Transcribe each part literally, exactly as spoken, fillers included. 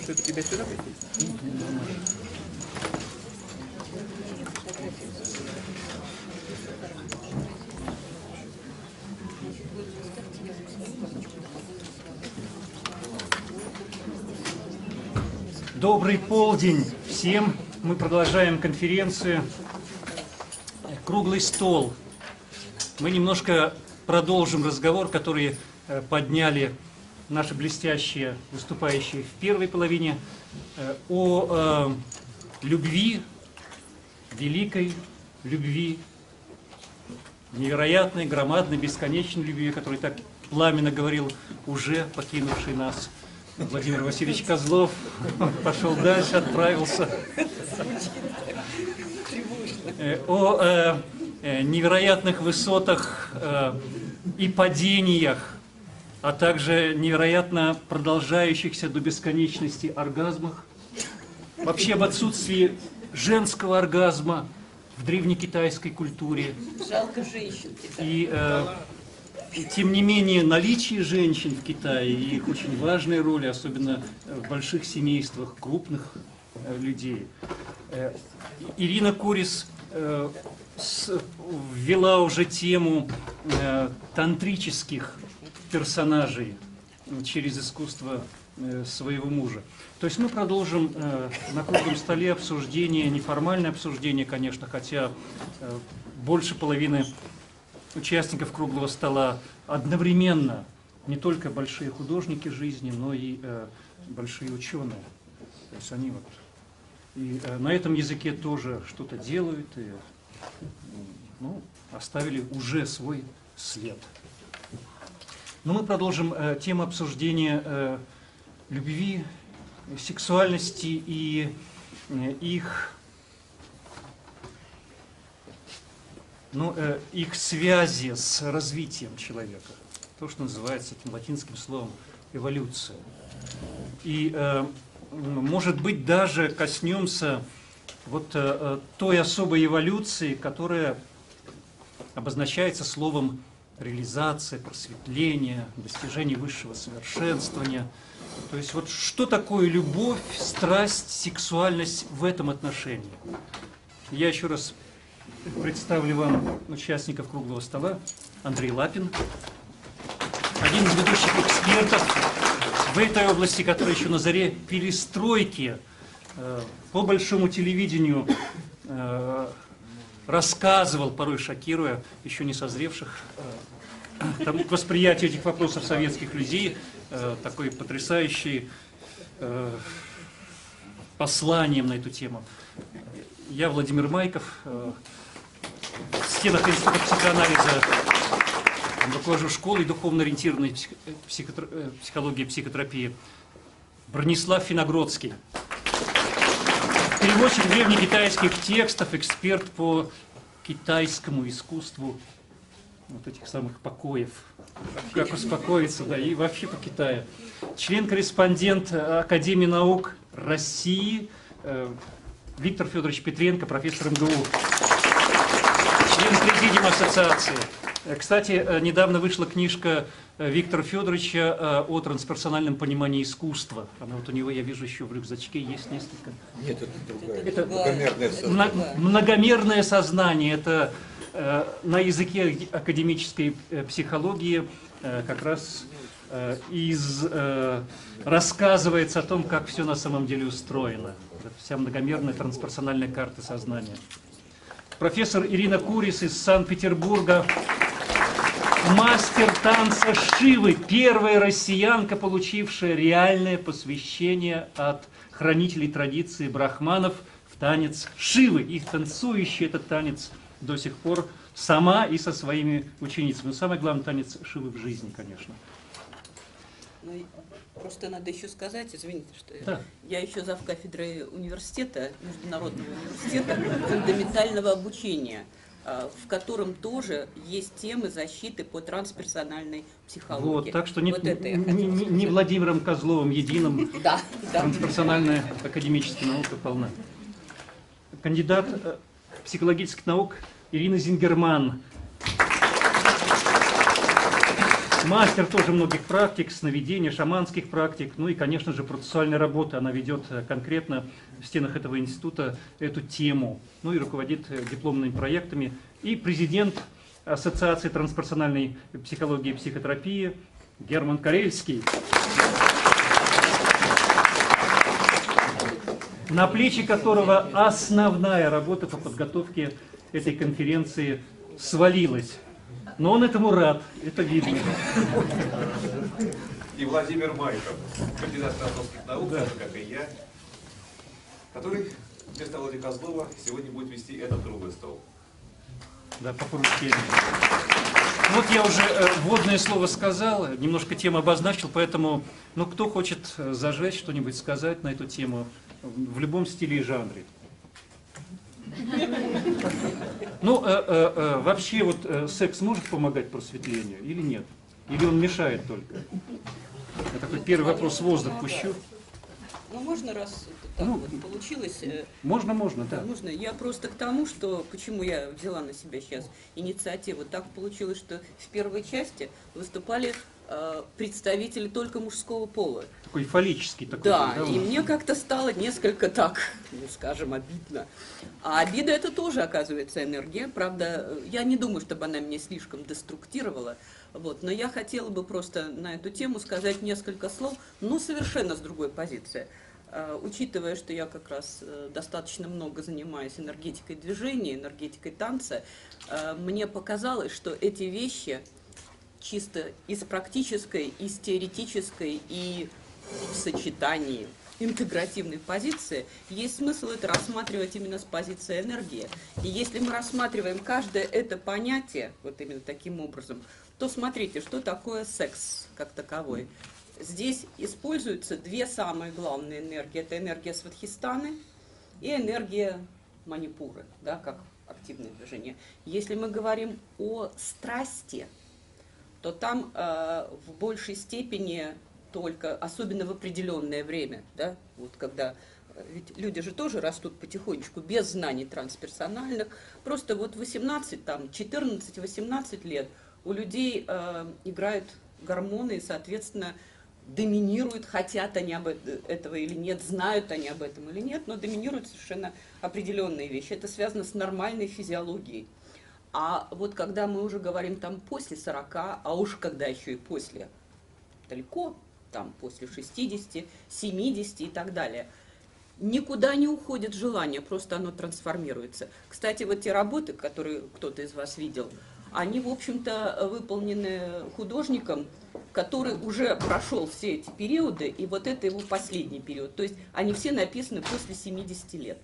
что тебя сюда пойти? Добрый полдень всем. Мы продолжаем конференцию «Круглый стол». Мы немножко продолжим разговор, который подняли наши блестящие выступающие в первой половине, о э, любви, великой любви, невероятной, громадной, бесконечной любви, о которой так пламенно говорил уже покинувший нас Владимир Васильевич Козлов. Пошел дальше, отправился. О э, э, невероятных высотах э, и падениях, а также невероятно продолжающихся до бесконечности оргазмах. Вообще об отсутствии женского оргазма в древнекитайской культуре. Жалко женщин. И, э, и тем не менее наличие женщин в Китае и их очень важная роль, особенно в больших семействах крупных э, людей. Э, Ирина Курис э, с, ввела уже тему э, тантрических персонажей через искусство э, своего мужа. То есть мы продолжим э, на круглом столе обсуждение, неформальное обсуждение, конечно, хотя э, больше половины участников круглого стола одновременно не только большие художники жизни, но и э, большие ученые. То есть они вот и э, на этом языке тоже что-то делают и ну, оставили уже свой след. Но мы продолжим э, тему обсуждения э, любви, сексуальности и э, их, ну, э, их связи с развитием человека. То, что называется этим латинским словом эволюция. И, э, может быть, даже коснемся вот э, той особой эволюции, которая обозначается словом реализация, просветление, достижение высшего совершенствования. То есть вот что такое любовь, страсть, сексуальность в этом отношении? Я еще раз представлю вам участников круглого стола. Андрей Лапин, один из ведущих экспертов в этой области, который еще на заре перестройки э, по большому телевидению э, рассказывал, порой шокируя еще не созревших э, там, к восприятию этих вопросов советских людей, э, такой потрясающий э, посланием на эту тему. Я Владимир Майков, э, в стенах Института психоанализа руковожу школой духовно-ориентированной псих, психо, психологии и психотерапии. Бронислав Финогродский. Переводчик древнекитайских текстов, эксперт по китайскому искусству вот этих самых покоев. Как успокоиться, да, и вообще по Китаю. Член-корреспондент Академии наук России э, Виктор Федорович Петренко, профессор МГУ. Член президиума ассоциации. Кстати, недавно вышла книжка Виктора Федоровича о трансперсональном понимании искусства. Она вот у него, я вижу, еще в рюкзачке есть несколько. Нет, это другая. Это многомерное сознание. Многомерное сознание. Это э, на языке академической психологии э, как раз э, из, э, рассказывается о том, как все на самом деле устроено. Вся многомерная трансперсональная карта сознания. Профессор Ирина Курис из Санкт-Петербурга. Мастер танца Шивы, первая россиянка, получившая реальное посвящение от хранителей традиции брахманов в танец Шивы. И танцующий этот танец до сих пор сама и со своими ученицами. Но самый главный танец Шивы в жизни, конечно. Ну, просто надо еще сказать, извините, что да. я еще завкафедрой университета, Международного университета фундаментального обучения, в котором тоже есть темы защиты по трансперсональной психологии. Вот, так что не, вот не, не, не Владимиром Козловым единым да, да. трансперсональная академическая наука полна. Кандидат психологических наук Ирина Зингерман. Мастер тоже многих практик, сновидений, шаманских практик, ну и, конечно же, процессуальная работа. Она ведет конкретно в стенах этого института эту тему, ну и руководит дипломными проектами. И президент Ассоциации трансперсональной психологии и психотерапии Герман Карельский. На плечи которого основная работа по подготовке этой конференции свалилась. Но он этому рад, это видно. И Владимир Майков, кандидат философских наук, Да. как и я, который вместо Владимира Козлова сегодня будет вести этот круглый стол. Да, по теме. Вот я уже э, вводное слово сказал, немножко тему обозначил, поэтому, ну, кто хочет зажечь что-нибудь сказать на эту тему в любом стиле и жанре. Ну, э, э, э, вообще, вот э, секс может помогать просветлению или нет? Или он мешает только? Я такой первый вопрос в воздух пущу. Ну, можно, раз это так Ну, вот получилось. э, Можно, можно, да. Нужно. Я просто к тому, что почему я взяла на себя сейчас инициативу. Так получилось, что в первой части выступали э, представители только мужского пола. Такой фаллический такой. Да, был, и у нас? мне как-то стало несколько так, ну, скажем, обидно. А обида это тоже, оказывается, энергия. Правда, я не думаю, чтобы она меня слишком деструктировала. Вот, но я хотела бы просто на эту тему сказать несколько слов, но совершенно с другой позиции. Э, Учитывая, что я как раз э, достаточно много занимаюсь энергетикой движения, энергетикой танца, э, мне показалось, что эти вещи чисто из практической, из теоретической и в сочетании интегративной позиции, есть смысл это рассматривать именно с позиции энергии. И если мы рассматриваем каждое это понятие вот именно таким образом, то смотрите, что такое секс как таковой. Здесь используются две самые главные энергии. Это энергия свадхистаны и энергия манипуры, да, как активное движение. Если мы говорим о страсти, то там э, в большей степени только, особенно в определенное время, да, вот когда, ведь люди же тоже растут потихонечку без знаний трансперсональных, просто вот восемнадцать, там, четырнадцать-восемнадцать лет у людей э, играют гормоны и, соответственно, доминируют, хотят они об этого или нет, знают они об этом или нет, но доминируют совершенно определенные вещи. Это связано с нормальной физиологией. А вот когда мы уже говорим там после сорока, а уж когда еще и после, далеко, там после шестидесяти, семидесяти и так далее, никуда не уходит желание, просто оно трансформируется. Кстати, вот те работы, которые кто-то из вас видел, они, в общем-то, выполнены художником, который уже прошел все эти периоды, и вот это его последний период. То есть они все написаны после семидесяти лет.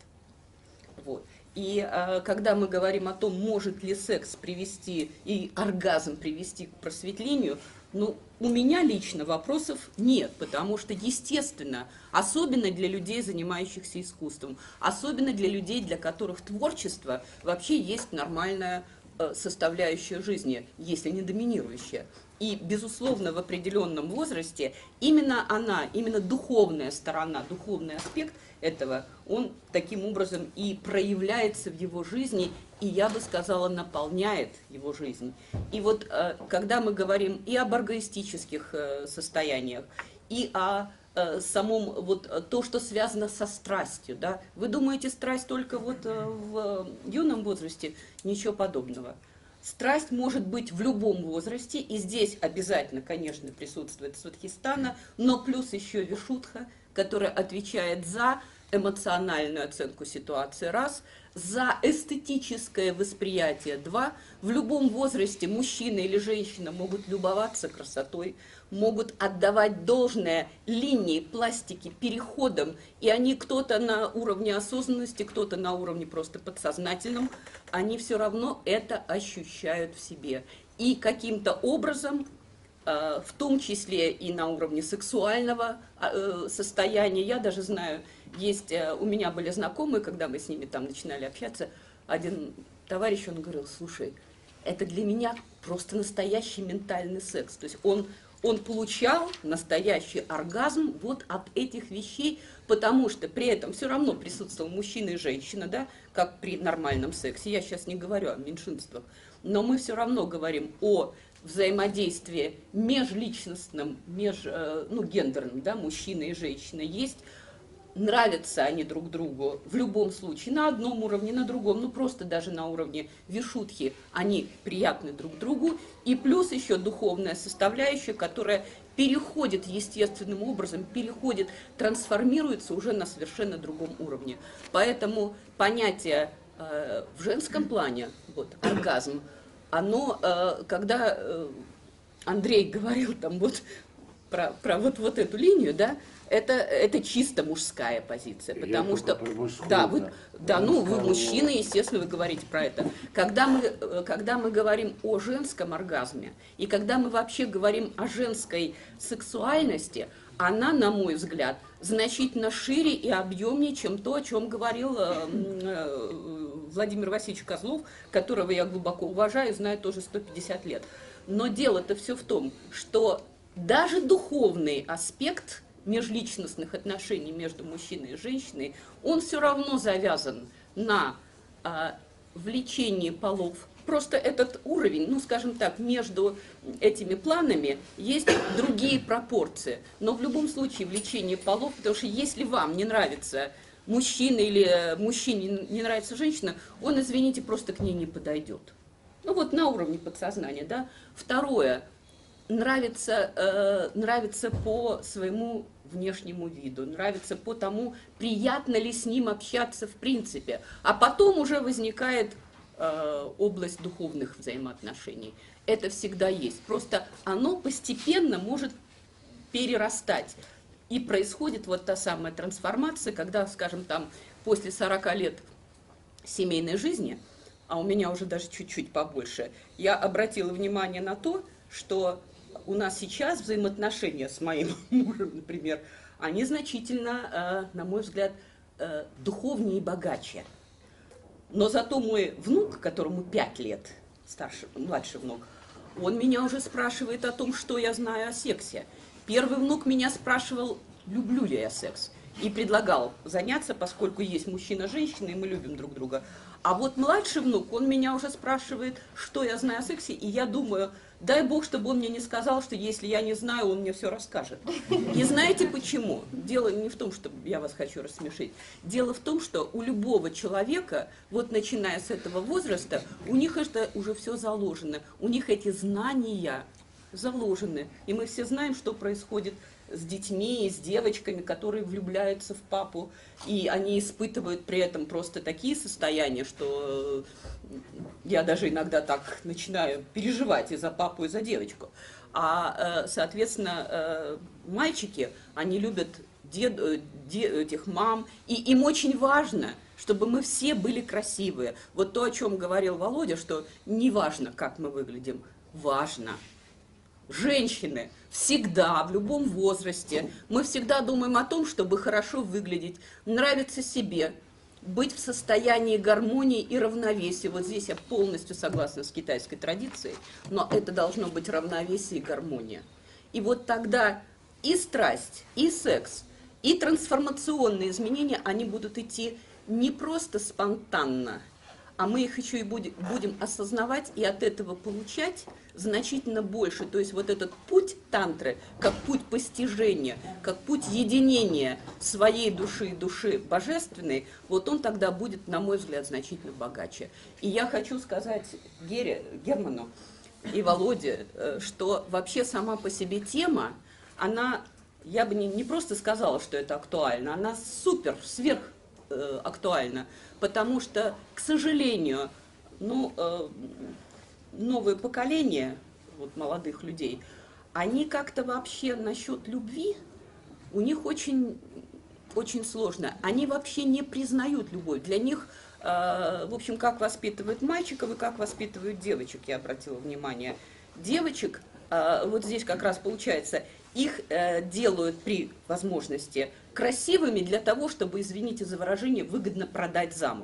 Вот. И э, когда мы говорим о том, может ли секс привести и оргазм привести к просветлению, ну, у меня лично вопросов нет, потому что, естественно, особенно для людей, занимающихся искусством, особенно для людей, для которых творчество вообще есть нормальная э, составляющая жизни, если не доминирующая. И, безусловно, в определенном возрасте именно она, именно духовная сторона, духовный аспект этого, он таким образом и проявляется в его жизни, и, я бы сказала, наполняет его жизнь. И вот э, когда мы говорим и об оргоистических э, состояниях, и о э, самом, вот то, что связано со страстью, да, вы думаете, страсть только вот э, в юном возрасте? Ничего подобного. Страсть может быть в любом возрасте, и здесь обязательно, конечно, присутствует свадхистана, но плюс еще вишудха, которая отвечает за эмоциональную оценку ситуации, раз, за эстетическое восприятие, два. В любом возрасте мужчина или женщина могут любоваться красотой, могут отдавать должное линии, пластике, переходам, и они кто-то на уровне осознанности, кто-то на уровне просто подсознательном, они все равно это ощущают в себе. И каким-то образом, в том числе и на уровне сексуального состояния, я даже знаю, есть, у меня были знакомые, когда мы с ними там начинали общаться, один товарищ, он говорил: слушай, это для меня просто настоящий ментальный секс. То есть он, он получал настоящий оргазм вот от этих вещей, потому что при этом все равно присутствовал мужчина и женщина, да, как при нормальном сексе. Я сейчас не говорю о меньшинствах, но мы все равно говорим о взаимодействии межличностном, меж, ну, гендерном, да, мужчина и женщина есть, нравятся они друг другу в любом случае, на одном уровне, на другом, ну просто даже на уровне вишутхи они приятны друг другу, и плюс еще духовная составляющая, которая переходит естественным образом, переходит, трансформируется уже на совершенно другом уровне. Поэтому понятие э, в женском плане, вот, оргазм, оно, э, когда э, Андрей говорил там вот про, про вот, вот эту линию, да, это, это чисто мужская позиция, потому Я что, мужскую, да, вы, да. да, ну, вы Мужского. мужчины, естественно, вы говорите про это. Когда мы, когда мы говорим о женском оргазме, и когда мы вообще говорим о женской сексуальности, она, на мой взгляд, значительно шире и объемнее, чем то, о чем говорил Владимир Васильевич Козлов, которого я глубоко уважаю, знаю тоже сто пятьдесят лет. Но дело-то все в том, что даже духовный аспект межличностных отношений между мужчиной и женщиной, он все равно завязан на а, влечении полов. Просто этот уровень, ну, скажем так, между этими планами есть другие пропорции. Но в любом случае влечение полов, потому что если вам не нравится мужчина или мужчине не нравится женщина, он, извините, просто к ней не подойдет. Ну вот на уровне подсознания, да. Второе. Нравится, э, нравится по своему внешнему виду, нравится по тому, приятно ли с ним общаться в принципе. А потом уже возникает э, область духовных взаимоотношений. Это всегда есть. Просто оно постепенно может перерастать. И происходит вот та самая трансформация, когда, скажем, там, после сорока лет семейной жизни, а у меня уже даже чуть-чуть побольше, я обратила внимание на то, что у нас сейчас взаимоотношения с моим мужем, например, они значительно, на мой взгляд, духовнее и богаче. Но зато мой внук, которому пять лет, старший, младший внук, он меня уже спрашивает о том, что я знаю о сексе. Первый внук меня спрашивал, люблю ли я секс, и предлагал заняться, поскольку есть мужчина-женщина, и мы любим друг друга. А вот младший внук, он меня уже спрашивает, что я знаю о сексе, и я думаю, дай бог, чтобы он мне не сказал, что если я не знаю, он мне все расскажет. И знаете почему? Дело не в том, что я вас хочу рассмешить. Дело в том, что у любого человека, вот начиная с этого возраста, у них это уже все заложено. У них эти знания заложены. И мы все знаем, что происходит с детьми, с девочками, которые влюбляются в папу, и они испытывают при этом просто такие состояния, что я даже иногда так начинаю переживать и за папу, и за девочку. А, соответственно, мальчики, они любят дед, дед, этих мам, и им очень важно, чтобы мы все были красивые. Вот то, о чем говорил Володя, что не важно, как мы выглядим, важно. Женщины всегда, в любом возрасте, мы всегда думаем о том, чтобы хорошо выглядеть, нравиться себе, быть в состоянии гармонии и равновесия. Вот здесь я полностью согласна с китайской традицией, но это должно быть равновесие и гармония. И вот тогда и страсть, и секс, и трансформационные изменения, они будут идти не просто спонтанно, а мы их еще и будем, будем осознавать и от этого получать значительно больше. То есть вот этот путь тантры, как путь постижения, как путь единения своей души и души божественной, вот он тогда будет, на мой взгляд, значительно богаче. И я хочу сказать Гере, Герману и Володе, что вообще сама по себе тема, она, я бы не, не просто сказала, что это актуально, она супер, сверх э, актуальна. Потому что, к сожалению, ну, э, новое поколение вот, молодых людей, они как-то вообще насчет любви, у них очень, очень сложно. Они вообще не признают любовь. Для них, э, в общем, как воспитывают мальчиков и как воспитывают девочек, я обратила внимание. Девочек, э, вот здесь как раз получается, их э, делают при возможности красивыми для того, чтобы, извините за выражение, выгодно продать замуж.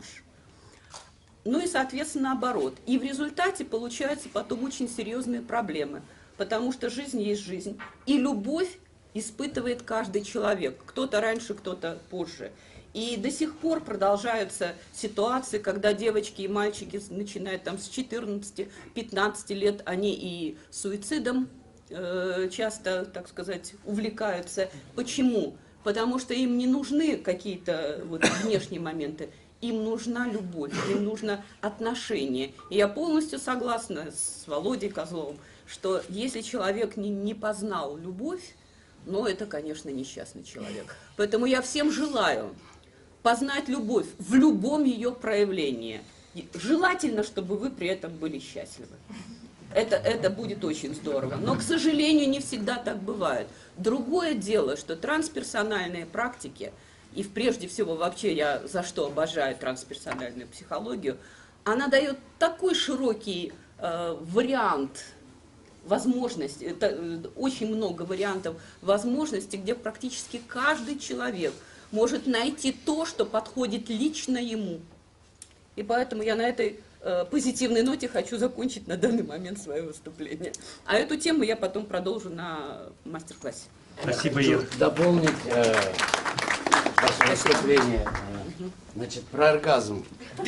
Ну и, соответственно, наоборот. И в результате получаются потом очень серьезные проблемы, потому что жизнь есть жизнь. И любовь испытывает каждый человек. Кто-то раньше, кто-то позже. И до сих пор продолжаются ситуации, когда девочки и мальчики начинают там с четырнадцати-пятнадцати лет, они и суицидом э, часто, так сказать, увлекаются. Почему? Потому что им не нужны какие-то вот внешние моменты, им нужна любовь, им нужно отношение. И я полностью согласна с Володей Козловым, что если человек не, не познал любовь, ну это, конечно, несчастный человек. Поэтому я всем желаю познать любовь в любом ее проявлении. Желательно, чтобы вы при этом были счастливы. Это, это будет очень здорово. Но, к сожалению, не всегда так бывает. Другое дело, что трансперсональные практики, и прежде всего вообще я за что обожаю трансперсональную психологию, она дает такой широкий э, вариант возможностей, это, э, очень много вариантов возможностей, где практически каждый человек может найти то, что подходит лично ему. И поэтому я на этой э, позитивной ноте хочу закончить на данный момент свое выступление. А эту тему я потом продолжу на мастер-классе. Спасибо, Хочу Ира. дополнить э, ваше выступление. Значит, про оргазм.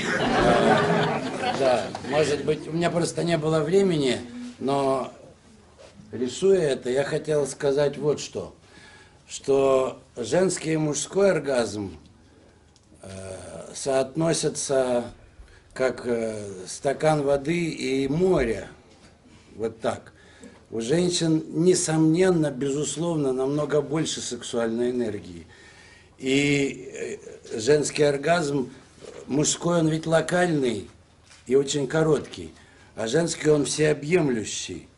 Э, да, может быть, у меня просто не было времени, но рисуя это, я хотел сказать вот что. Что женский и мужской оргазм э, соотносятся как э, стакан воды и море. Вот так. У женщин, несомненно, безусловно, намного больше сексуальной энергии. И э, женский оргазм, мужской он ведь локальный и очень короткий, а женский он всеобъемлющий.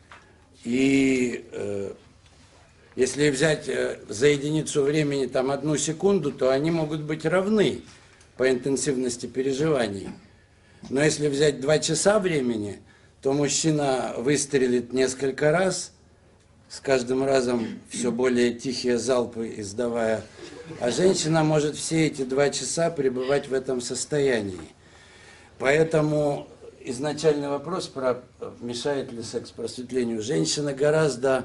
И э, если взять за единицу времени там одну секунду, то они могут быть равны по интенсивности переживаний. Но если взять два часа времени, то мужчина выстрелит несколько раз, с каждым разом все более тихие залпы издавая, а женщина может все эти два часа пребывать в этом состоянии. Поэтому изначальный вопрос про мешает ли секс просветлению. Женщины гораздо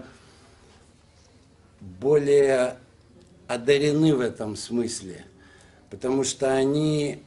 более одарены в этом смысле, потому что они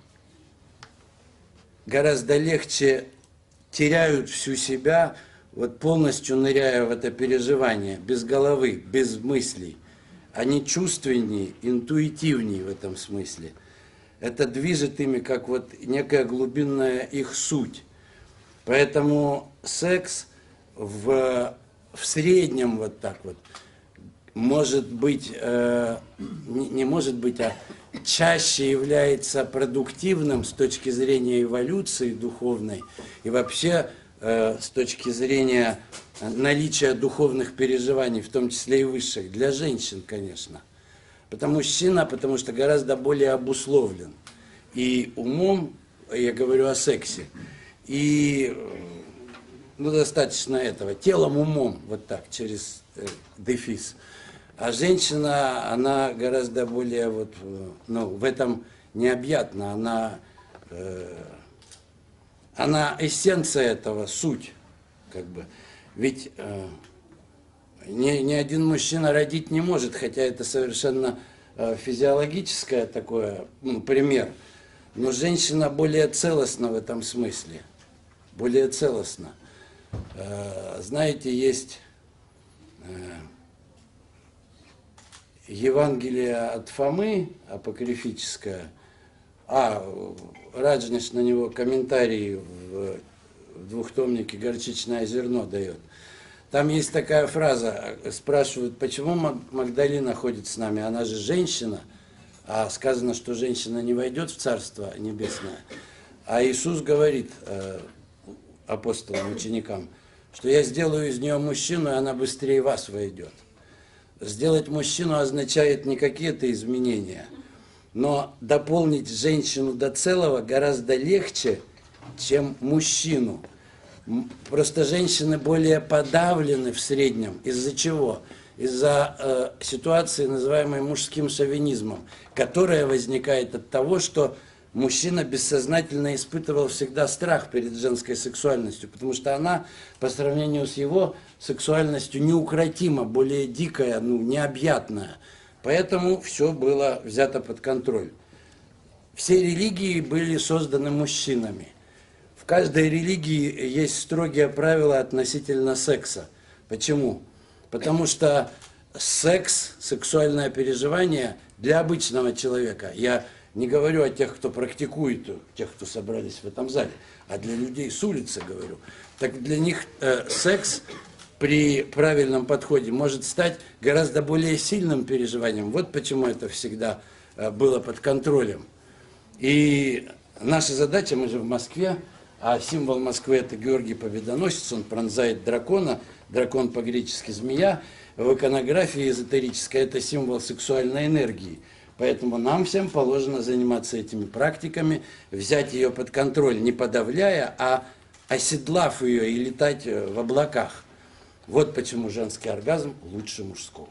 гораздо легче теряют всю себя, вот полностью ныряя в это переживание, без головы, без мыслей. Они чувственнее, интуитивнее в этом смысле. Это движет ими как вот некая глубинная их суть. Поэтому секс в, в среднем вот так вот может быть, э, не, не может быть, а чаще является продуктивным с точки зрения эволюции духовной и вообще э, с точки зрения наличия духовных переживаний, в том числе и высших, для женщин, конечно. Потому мужчина, потому что гораздо более обусловлен. И умом, я говорю о сексе, и ну, достаточно этого, телом, умом, вот так, через э, дефис. А женщина, она гораздо более, вот, ну, в этом необъятна, она, э, она эссенция этого, суть, как бы. Ведь э, ни, ни один мужчина родить не может, хотя это совершенно э, физиологическое такое, ну, пример. Но женщина более целостна в этом смысле, более целостна. Э, знаете, есть... Э, Евангелие от Фомы, апокрифическое, а Раджниш на него комментарии в, в двухтомнике «Горчичное зерно» дает. Там есть такая фраза, спрашивают, почему Магдалина ходит с нами, она же женщина, а сказано, что женщина не войдет в Царство Небесное. А Иисус говорит э, апостолам, ученикам, что я сделаю из нее мужчину, и она быстрее вас войдет. Сделать мужчину означает не какие-то изменения, но дополнить женщину до целого гораздо легче, чем мужчину. Просто женщины более подавлены в среднем. Из-за чего? Из-за э, ситуации, называемой мужским шовинизмом, которая возникает от того, что мужчина бессознательно испытывал всегда страх перед женской сексуальностью, потому что она, по сравнению с его сексуальностью, неукротимо, более дикая, ну, необъятная. Поэтому все было взято под контроль. Все религии были созданы мужчинами. В каждой религии есть строгие правила относительно секса. Почему? Потому что секс, сексуальное переживание для обычного человека, я не говорю о тех, кто практикует, тех, кто собрались в этом зале, а для людей с улицы говорю, так для них э, секс при правильном подходе может стать гораздо более сильным переживанием. Вот почему это всегда э, было под контролем. И наша задача, мы же в Москве, а символ Москвы это Георгий Победоносец, он пронзает дракона, дракон по-гречески змея, в иконографии эзотерической это символ сексуальной энергии. Поэтому нам всем положено заниматься этими практиками, взять ее под контроль, не подавляя, а оседлав ее и летать в облаках. Вот почему женский оргазм лучше мужского.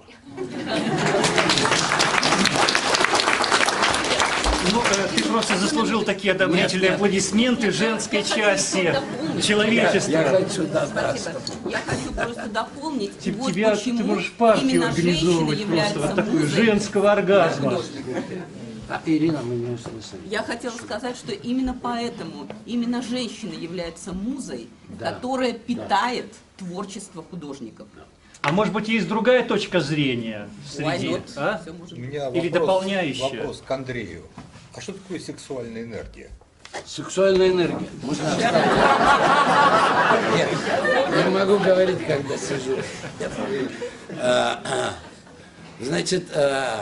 Ну, э, ты просто заслужил такие одобрительные аплодисменты женской части человечества. Я хочу, да, да. Спасибо. Я хочу просто дополнить. Тип- вот тебя, почему ты можешь партию именно организовывать женщина просто вот является такую музой. женского оргазма. А, Ирина, мы не услышали. Я хотела сказать, что именно поэтому именно женщина является музой, Да. которая питает творчество художников. А может быть, есть другая точка зрения Why среди? not? А? Всё может У быть. меня Или вопрос, дополняющая? вопрос к Андрею. А что такое сексуальная энергия? Сексуальная энергия. Можно оставить? Нет, не могу говорить, когда сижу. А, а. Значит, а,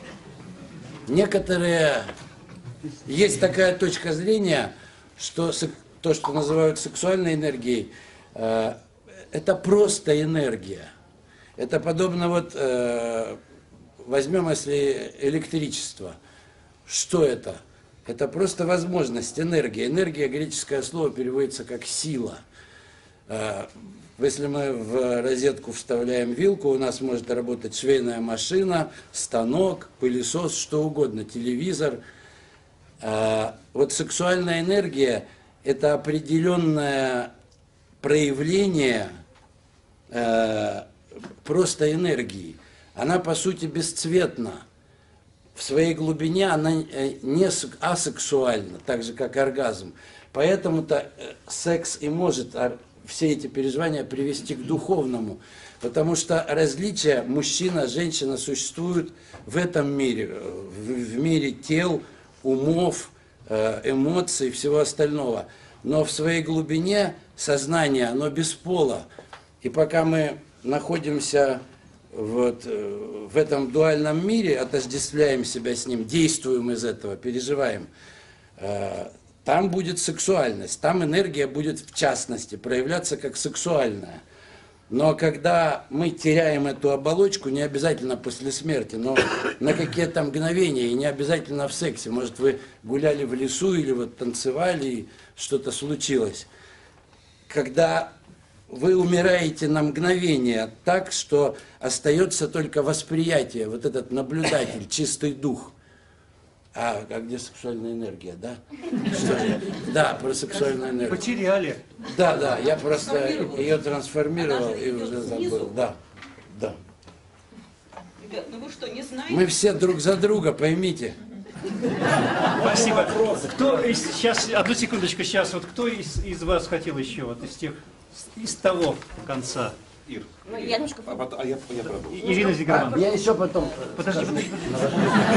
некоторые... Есть такая точка зрения, что сек- то, что называют сексуальной энергией, а, это просто энергия. Это подобно вот, э, возьмем, если электричество. Что это? Это просто возможность, энергия. Энергия, греческое слово, переводится как сила. Э, Если мы в розетку вставляем вилку, у нас может работать швейная машина, станок, пылесос, что угодно, телевизор. Э, Вот сексуальная энергия – это определенное проявление э, просто энергии. Она, по сути, бесцветна. В своей глубине она э, не сек- асексуальна, так же, как оргазм. Поэтому-то э, секс и может ор- все эти переживания привести к духовному. Потому что различия мужчина, женщина существуют в этом мире, э, в, в мире тел, умов, э, эмоций, всего остального. Но в своей глубине сознание, оно без пола. И пока мы находимся вот, э, в этом дуальном мире, отождествляем себя с ним, действуем из этого, переживаем, э, там будет сексуальность, там энергия будет в частности проявляться как сексуальная. Но когда мы теряем эту оболочку, не обязательно после смерти, но на какие-то мгновения, и не обязательно в сексе. Может, вы гуляли в лесу или вот танцевали, и что-то случилось. Когда вы умираете на мгновение так, что остается только восприятие, вот этот наблюдатель, чистый дух. А, а где сексуальная энергия, да? Что я? Да, про сексуальную энергию. Потеряли. Да, да, я просто ее трансформировал Она же и идет уже снизу. забыл. Да, да. Ребят, ну вы что, не знаете? Мы все друг за друга, поймите. Спасибо. Кто из, сейчас, одну секундочку, сейчас, вот кто из, из вас хотел еще, вот из тех, из того конца? Ир, Ну, я немножко... а, потом- а я, я продолжу. И- Ирина Зигарман. Я еще потом. Подожди, подожди, подожди.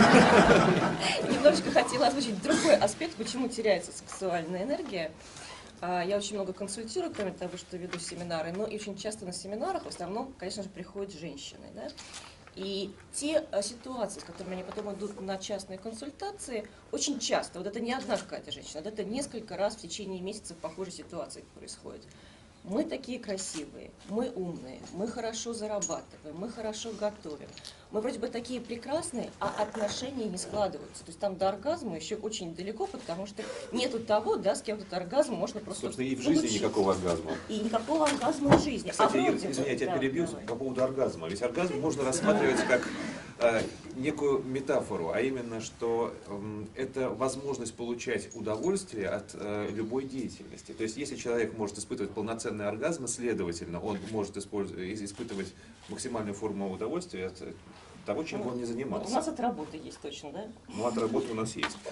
Немножечко хотела озвучить другой аспект, почему теряется сексуальная энергия. А, Я очень много консультирую, кроме того, что веду семинары, но и очень часто на семинарах в основном, конечно же, приходят женщины. Да? И те а, ситуации, с которыми они потом идут на частные консультации, очень часто, вот это не одна какая-то женщина, вот это несколько раз в течение месяца похожие ситуации происходят. Мы такие красивые, мы умные, мы хорошо зарабатываем, мы хорошо готовим. Мы вроде бы такие прекрасные, а отношения не складываются. То есть там до оргазма еще очень далеко, потому что нету того, да, с кем этот оргазм можно просто Собственно, и в жизни получить. никакого оргазма. И никакого оргазма в жизни. Кстати, а Ир, вроде бы, извини, я тебя да, перебью давай. по поводу оргазма. Ведь оргазм можно рассматривать как э, некую метафору, а именно, что э, это возможность получать удовольствие от э, любой деятельности. То есть, если человек может испытывать полноценный оргазм, следовательно, он может использовать, испытывать максимальную форму удовольствия от того, чем Ну, он не занимался. У нас от работы есть точно, да? Ну, от работы у нас есть.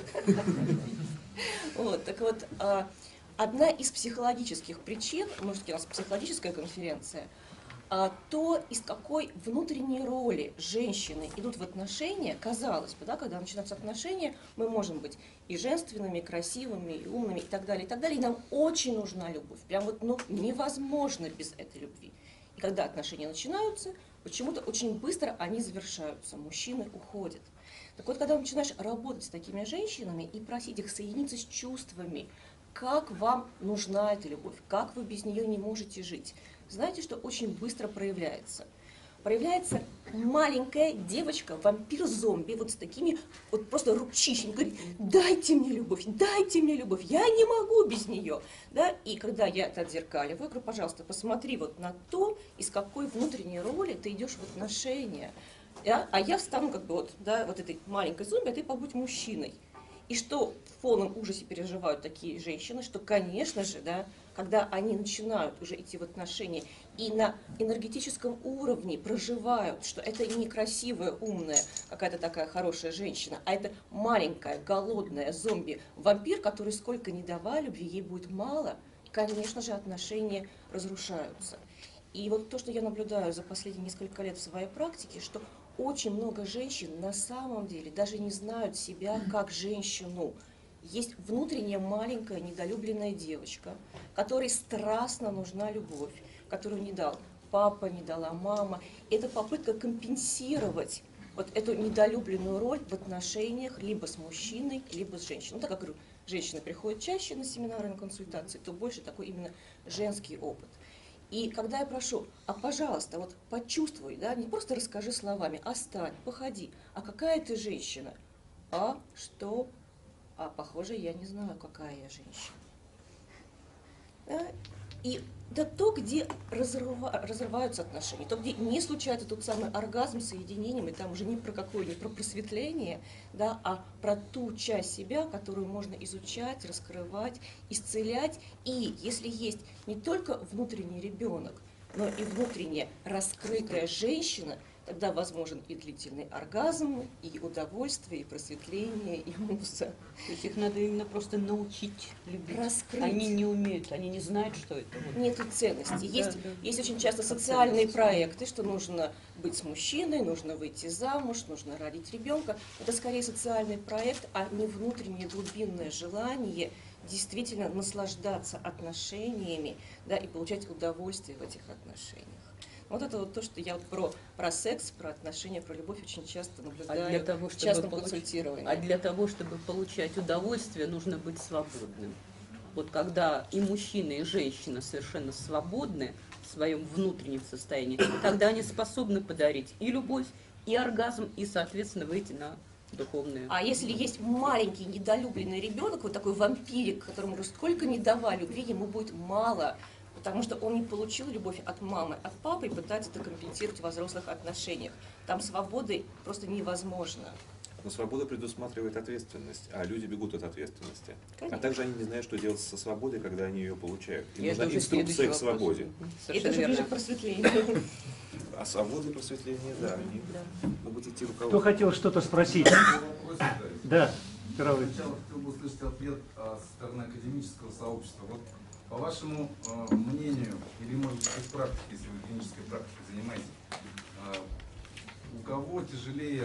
Вот, так вот, а, одна из психологических причин, может, у нас психологическая конференция, а, то, из какой внутренней роли женщины идут в отношения, казалось бы, да, когда начинаются отношения, мы можем быть и женственными, и красивыми, и умными, и так далее, и так далее, и нам очень нужна любовь, прям вот, ну, невозможно без этой любви. И когда отношения начинаются, почему-то очень быстро они завершаются, мужчины уходят. Так вот, когда начинаешь работать с такими женщинами и просить их соединиться с чувствами, как вам нужна эта любовь, как вы без нее не можете жить, знаете, что очень быстро проявляется? Проявляется маленькая девочка, вампир-зомби, вот с такими вот просто ручищами, говорит: дайте мне любовь, дайте мне любовь, я не могу без нее. Да? И когда я это отзеркаливаю, говорю: пожалуйста, посмотри вот на то, из какой внутренней роли ты идешь в отношения. Да? А я встану как бы вот, да, вот этой маленькой зомби, а ты побудь мужчиной. И что в полном ужасе переживают такие женщины, что, конечно же, да, когда они начинают уже идти в отношения и на энергетическом уровне проживают, что это не красивая, умная, какая-то такая хорошая женщина, а это маленькая, голодная зомби-вампир, который сколько ни давай любви, ей будет мало, конечно же, отношения разрушаются. И вот то, что я наблюдаю за последние несколько лет в своей практике, что очень много женщин на самом деле даже не знают себя как женщину. Есть внутренняя маленькая недолюбленная девочка, которой страстно нужна любовь, которую не дал папа, не дала мама. Это попытка компенсировать вот эту недолюбленную роль в отношениях либо с мужчиной, либо с женщиной. Ну, так как говорю, женщины приходят чаще на семинары, на консультации, то больше такой именно женский опыт. И когда я прошу: а пожалуйста, вот почувствуй, да, не просто расскажи словами, а стань, походи, а какая ты женщина? А что? А похоже, я не знаю, какая я женщина. Да? И да, то, где разрыва, разрываются отношения, то, где не случается тот самый оргазм с соединением, и там уже не про какое, не про просветление, да, а про ту часть себя, которую можно изучать, раскрывать, исцелять. И если есть не только внутренний ребенок, но и внутренне раскрытая женщина, тогда возможен и длительный оргазм, и удовольствие, и просветление, и муза. То есть их надо именно просто научить любить. Раскрыть. Они не умеют, они не знают, что это. Вот. Нету ценности. Да, Есть, да. есть очень часто социальные проекты, что нужно быть с мужчиной, нужно выйти замуж, нужно родить ребенка. Это скорее социальный проект, а не внутреннее глубинное желание действительно наслаждаться отношениями, да, и получать удовольствие в этих отношениях. Вот это вот то, что я вот про, про секс, про отношения, про любовь очень часто наблюдаю А для того, в чтобы частном получ- консультировании. А для того, чтобы получать удовольствие, нужно быть свободным. Вот когда и мужчина, и женщина совершенно свободны в своем внутреннем состоянии, тогда они способны подарить и любовь, и оргазм, и, соответственно, выйти на духовные. А если есть маленький недолюбленный ребенок, вот такой вампирик, которому уже сколько не давай любви, ему будет мало, потому что он не получил любовь от мамы, от папы, и пытается это компенсировать в взрослых отношениях. Там свободы просто невозможно. Но свобода предусматривает ответственность, а люди бегут от ответственности. Конечно. А также они не знают, что делать со свободой, когда они ее получают. Им И это нужна уже инструкция следующий к свободе. вопрос. Мгм. Это Совершенно же верно. ближе к просветлению. А свобода и просветление, да, они могут идти Кто руководством. хотел что-то спросить? Да, Пировой. Сначала хотел бы услышать ответ а, со стороны академического сообщества. Вот, по вашему а, мнению, или, может быть, из практики, если вы клинической практикой занимаетесь, а, у кого тяжелее,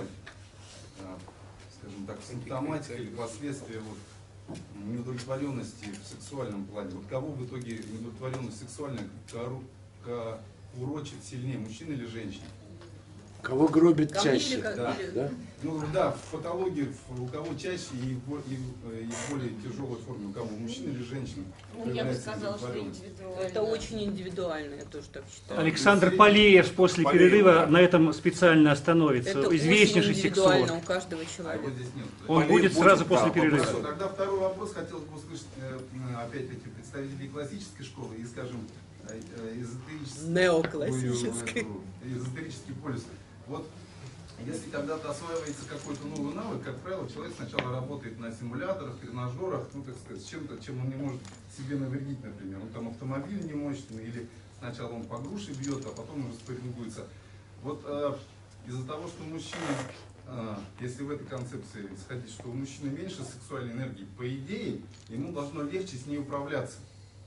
а, скажем так, симптоматика или последствия вот, неудовлетворенности в сексуальном плане? Вот кого в итоге неудовлетворенность сексуальная кору- ко- урочит сильнее, мужчина или женщина? Кого гробит Ко мне чаще? или как- Да. или- Да? Ну да, в патологии в- у кого чаще и в, бо- и в- и в более тяжелой форме, у кого, мужчина или женщина? Ну, я бы проявляется сказала, что неудовлетворенность? индивидуально. Это очень индивидуально, я тоже так считаю. Александр Полеев после Полеев, перерыва да. на этом специально остановится. Это очень Известнейший индивидуально сексолог. у каждого А его человека. здесь нет. Он Полеев будет сразу будет, после да, перерыва. вопрос. Тогда второй вопрос хотелось бы услышать, э, опять-таки, представителей классической школы и, скажем, э, э, эзотерической, Неоклассической. эту, эзотерический полюс. Вот Если когда-то осваивается какой-то новый навык, как правило, человек сначала работает на симуляторах, тренажерах, ну, так сказать, с чем-то, чем он не может себе навредить, например. Он там автомобиль немощный, или сначала он по груши бьет, а потом уже спаррингуется. Вот э, из-за того, что мужчина, э, если в этой концепции исходить, что у мужчины меньше сексуальной энергии, по идее, ему должно легче с ней управляться.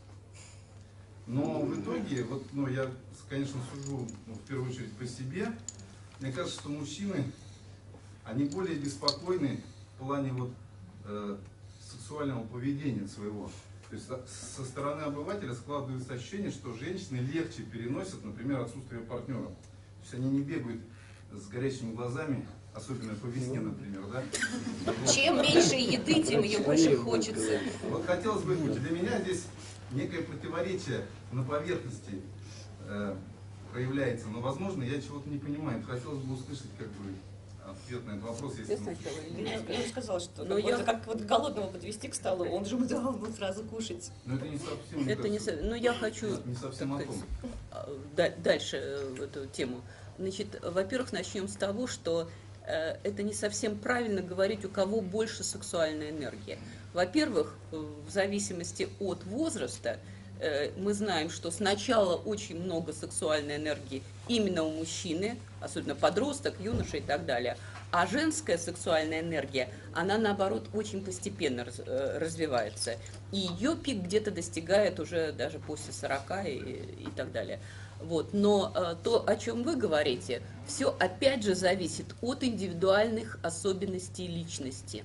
Но в итоге, вот, ну, я, конечно, сужу, ну, в первую очередь по себе. Мне кажется, что мужчины, они более беспокойны в плане вот, э, сексуального поведения своего. То есть со стороны обывателя складывается ощущение, что женщины легче переносят, например, отсутствие партнера. То есть они не бегают с горящими глазами, особенно по весне, например, да? Чем меньше еды, тем ее больше хочется. Вот хотелось бы, для меня здесь некое противоречие на поверхности э, проявляется, но, возможно, я чего-то не понимаю. Хотелось бы услышать, как бы, ответ на этот вопрос, если Я сначала или Я нет? бы сказала, что Но как, я- вот, как вот голодного подвести к столу, он же должен сразу кушать. Но это не совсем, мне Это не, кажется, со- ну, я хочу не совсем о так том. сказать, а, да- дальше э, в эту тему. Значит, во-первых, начнем с того, что э, это не совсем правильно говорить, у кого больше сексуальной энергии. Во-первых, э, в зависимости от возраста, э, мы знаем, что сначала очень много сексуальной энергии именно у мужчины, особенно подросток, юноша и так далее. А женская сексуальная энергия, она наоборот очень постепенно раз- э, развивается. И ее пик где-то достигает уже даже после сорока и, и так далее. Вот. Но э, то, о чем вы говорите, все опять же зависит от индивидуальных особенностей личности.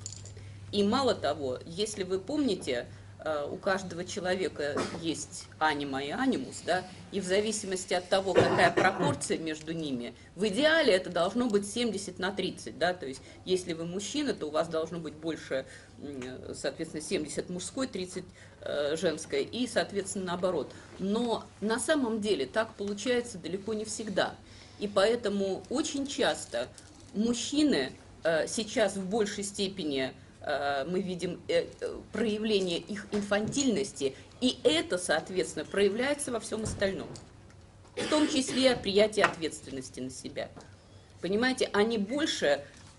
И мало того, если вы помните, э, у каждого человека есть анима и анимус, да, и в зависимости от того, какая пропорция между ними, в идеале это должно быть семьдесят на тридцать, да, то есть если вы мужчина, то у вас должно быть больше, м, соответственно, семьдесят мужской, тридцать э, женское, и, соответственно, наоборот. Но на самом деле так получается далеко не всегда. И поэтому очень часто мужчины э, сейчас в большей степени э, мы видим э, э, проявление их инфантильности, и это, соответственно, проявляется во всем остальном. В том числе приятие ответственности на себя. Понимаете, они больше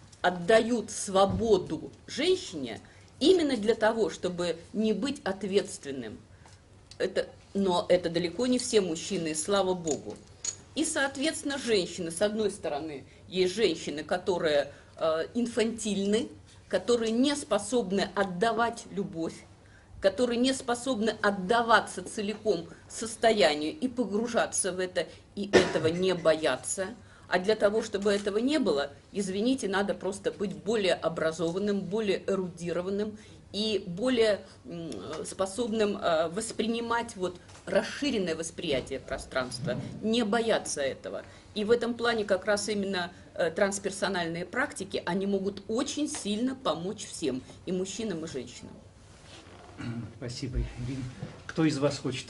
отдают свободу женщине именно для того, чтобы не быть ответственным. Это, но это далеко не все мужчины, и слава богу. И, соответственно, женщины, с одной стороны, есть женщины, которые э, инфантильны, которые не способны отдавать любовь, которые не способны отдаваться целиком состоянию и погружаться в это, и этого не бояться. А для того, чтобы этого не было, извините, надо просто быть более образованным, более эрудированным и более м, способным э, воспринимать вот расширенное восприятие пространства, не бояться этого. И в этом плане как раз именно э, трансперсональные практики, они могут очень сильно помочь всем, и мужчинам, и женщинам. Спасибо, Ирина. Кто из вас хочет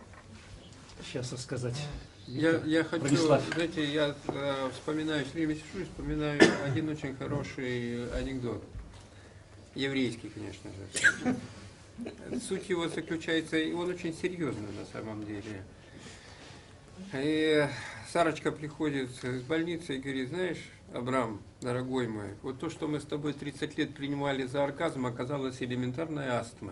сейчас рассказать? Я, я хочу, Бронислав. знаете, я э, вспоминаю, все время сижу и вспоминаю один очень хороший анекдот. Еврейский, конечно же. Суть его заключается, и он очень серьезный на самом деле. И Сарочка приходит с больницы и говорит: знаешь, Абрам, дорогой мой, вот то, что мы с тобой тридцать лет принимали за оргазм, оказалось элементарной астмой.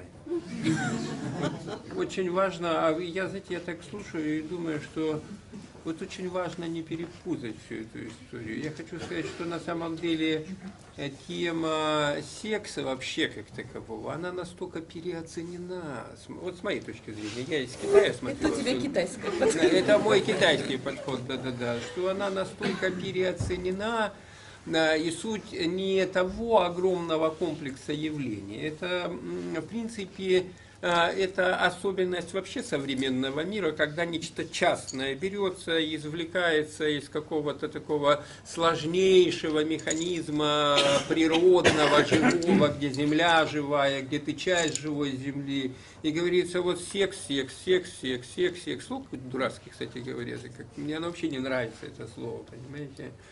Очень важно, а я, знаете, я так слушаю и думаю, что вот очень важно не перепутать всю эту историю. Я хочу сказать, что на самом деле тема секса вообще как такового, она настолько переоценена. Вот с моей точки зрения, я из Китая смотрю. Это у тебя китайская. Это мой китайский подход, да-да-да, что она настолько переоценена, и суть не того огромного комплекса явлений. Это, в принципе, это особенность вообще современного мира, когда нечто частное берется, извлекается из какого-то такого сложнейшего механизма природного, живого, где земля живая, где ты часть живой земли. И говорится, вот секс, секс, секс, секс, секс, секс. Слово какое-то дурацкое, кстати говоря. Как, мне оно вообще не нравится, это слово, понимаете?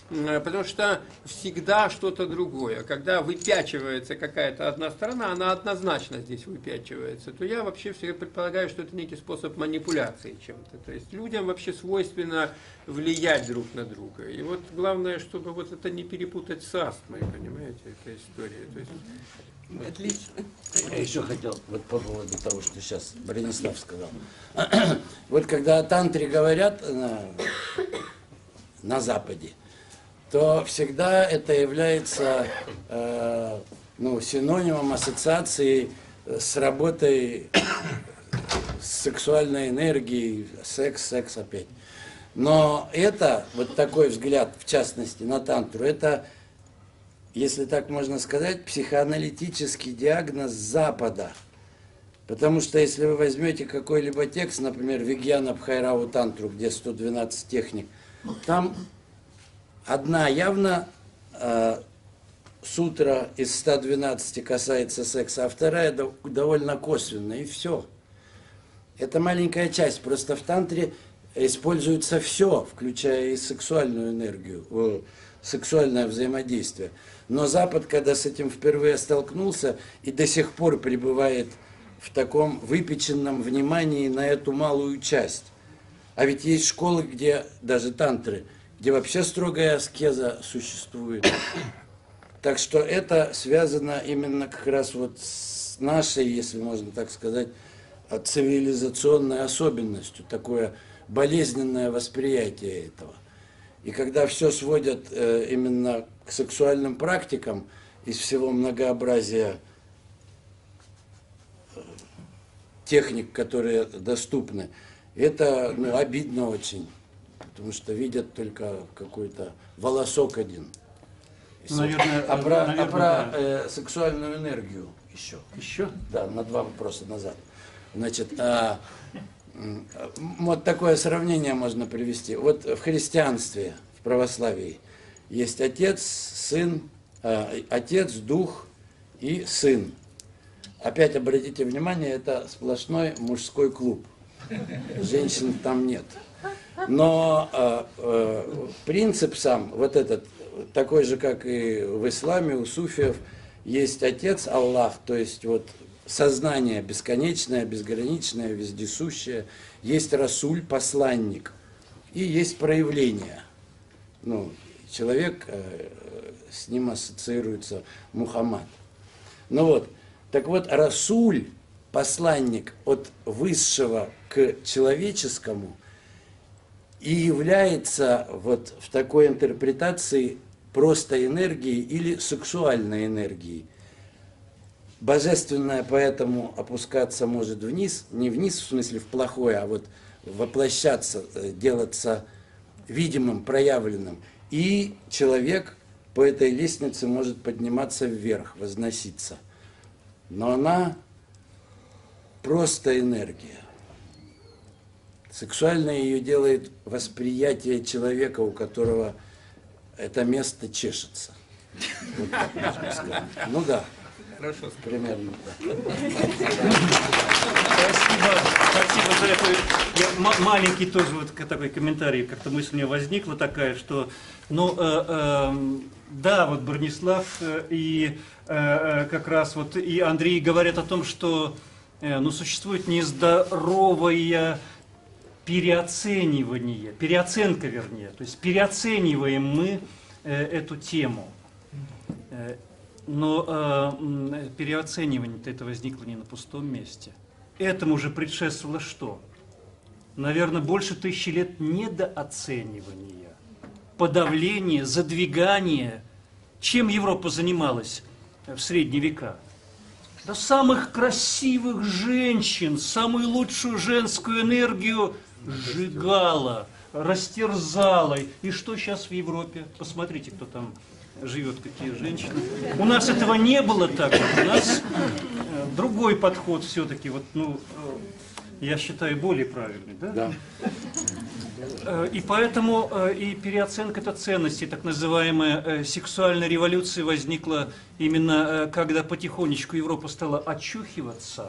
Э, Потому что всегда что-то другое. Когда выпячивается какая-то одна сторона, она однозначно здесь выпячивается, то я вообще всегда предполагаю, что это некий способ манипуляции чем-то. То есть людям вообще свойственно влиять друг на друга. И вот главное, чтобы вот это не перепутать с астмой, понимаете, эта история. То есть, Отлично. Я еще хотел, вот по поводу того, что сейчас Бронислав сказал. Вот когда о тантре говорят на, на Западе, то всегда это является э, ну, синонимом ассоциации с работой с сексуальной энергией, секс, секс опять. Но это, вот такой взгляд, в частности, на тантру, это, если так можно сказать, психоаналитический диагноз Запада. Потому что если вы возьмете какой-либо текст, например, Вигьяна Бхайраву Тантру, где сто двенадцать техник, там одна явно э, сутра из ста двенадцати касается секса, а вторая дов- довольно косвенная, и все. Это маленькая часть, просто в тантре используется все, включая и сексуальную энергию, о, сексуальное взаимодействие. Но Запад, когда с этим впервые столкнулся, и до сих пор пребывает в таком выпеченном внимании на эту малую часть. А ведь есть школы, где, даже тантры, где вообще строгая аскеза существует. Так что это связано именно как раз вот с нашей, если можно так сказать, цивилизационной особенностью, такое болезненное восприятие этого. И когда все сводят э, именно к сексуальным практикам из всего многообразия э, техник, которые доступны, это ну, обидно очень, потому что видят только какой-то волосок один. Наверное, а про, наверное, а про да. э, сексуальную энергию еще. Еще? Да, на два вопроса назад. Значит, а, вот такое сравнение можно привести. Вот в христианстве, в православии, есть Отец, Сын, а, Отец, Дух и Сын. Опять обратите внимание, это сплошной мужской клуб. Женщин там нет. Но а, а, принцип сам, вот этот, такой же, как и в исламе, у суфиев, есть Отец, Аллах, то есть вот сознание бесконечное, безграничное, вездесущее, есть Расуль, посланник, и есть проявление. Ну, человек, э, с ним ассоциируется Мухаммад. Ну вот, так вот, Расуль, посланник от высшего к человеческому, и является вот в такой интерпретации просто энергией или сексуальной энергией. Божественное поэтому опускаться может вниз, не вниз в смысле в плохое, а вот воплощаться, делаться видимым, проявленным. И человек по этой лестнице может подниматься вверх, возноситься. Но она просто энергия. Сексуальное ее делает восприятие человека, у которого это место чешется. Вот так можно сказать. Ну да. Хорошо, примерно так. Спасибо, спасибо за это. Я, м- маленький тоже вот такой комментарий, как-то мысль у меня возникла такая, что, ну, э, э, да, вот Бронислав э, и э, как раз вот и Андрей говорят о том, что, э, ну, существует нездоровое переоценивание, переоценка, вернее, то есть переоцениваем мы э, эту тему. Э, Но э, переоценивание-то это возникло не на пустом месте. Этому же предшествовало что? Наверное, больше тысячи лет недооценивания, подавления, задвигания. Чем Европа занималась в средние века? Да самых красивых женщин, самую лучшую женскую энергию сжигала, растерзала. И что сейчас в Европе? Посмотрите, кто там живет, какие женщины. У нас этого не было так. У нас э, другой подход все-таки, вот, ну, э, я считаю, более правильный. Да? Да. Э, и поэтому э, и переоценка это ценностей, так называемая э, сексуальная революция возникла именно, э, когда потихонечку Европа стала очухиваться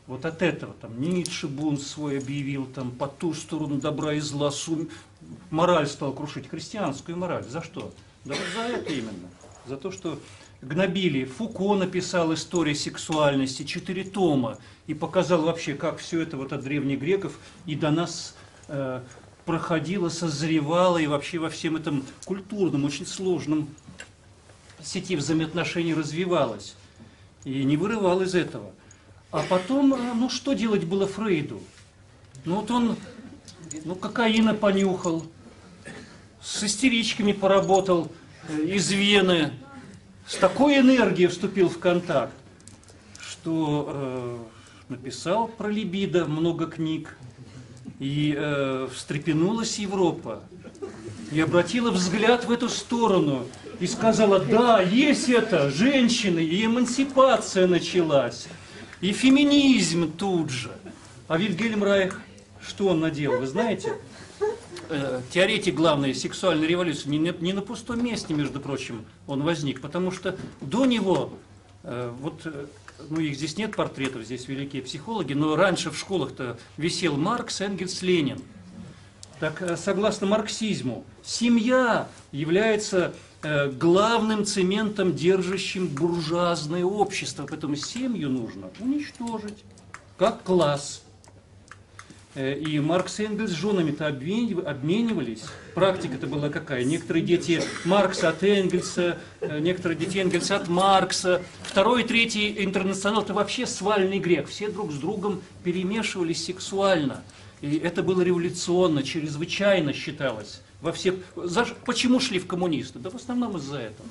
вот от этого, там, Ницше бунт свой объявил, там, по ту сторону добра и зла, сум... мораль стал крушить, христианскую мораль. За что? Да вот за это именно. За то, что гнобили. Фуко написал «История сексуальности», четыре тома, и показал вообще, как все это вот от древних греков и до нас э, проходило, созревало, и вообще во всем этом культурном, очень сложном сети взаимоотношений развивалось. И не вырывал из этого. А потом, ну что делать было Фрейду? Ну вот он, ну кокаина понюхал, с истеричками поработал из Вены, с такой энергией вступил в контакт, что э, написал про либидо много книг, и э, встрепенулась Европа, и обратила взгляд в эту сторону, и сказала, да, есть это, женщины, и эмансипация началась, и феминизм тут же. А Вильгельм Райх, что он наделал, вы знаете? Теоретик главной сексуальной революции не, не на пустом месте, между прочим, он возник, потому что до него, вот, ну их здесь нет портретов, здесь великие психологи, но раньше в школах-то висел Маркс, Энгельс, Ленин. Так, согласно марксизму, семья является главным цементом, держащим буржуазное общество, поэтому семью нужно уничтожить, как класс. И Маркс и Энгельс с женами-то обменивались. Практика-то была какая? Некоторые дети Маркса от Энгельса, некоторые дети Энгельса от Маркса. Второй и третий интернационал – это вообще свальный грех. Все друг с другом перемешивались сексуально. И это было революционно, чрезвычайно считалось. Во всех... За... Почему шли в коммунисты? Да в основном из-за этого.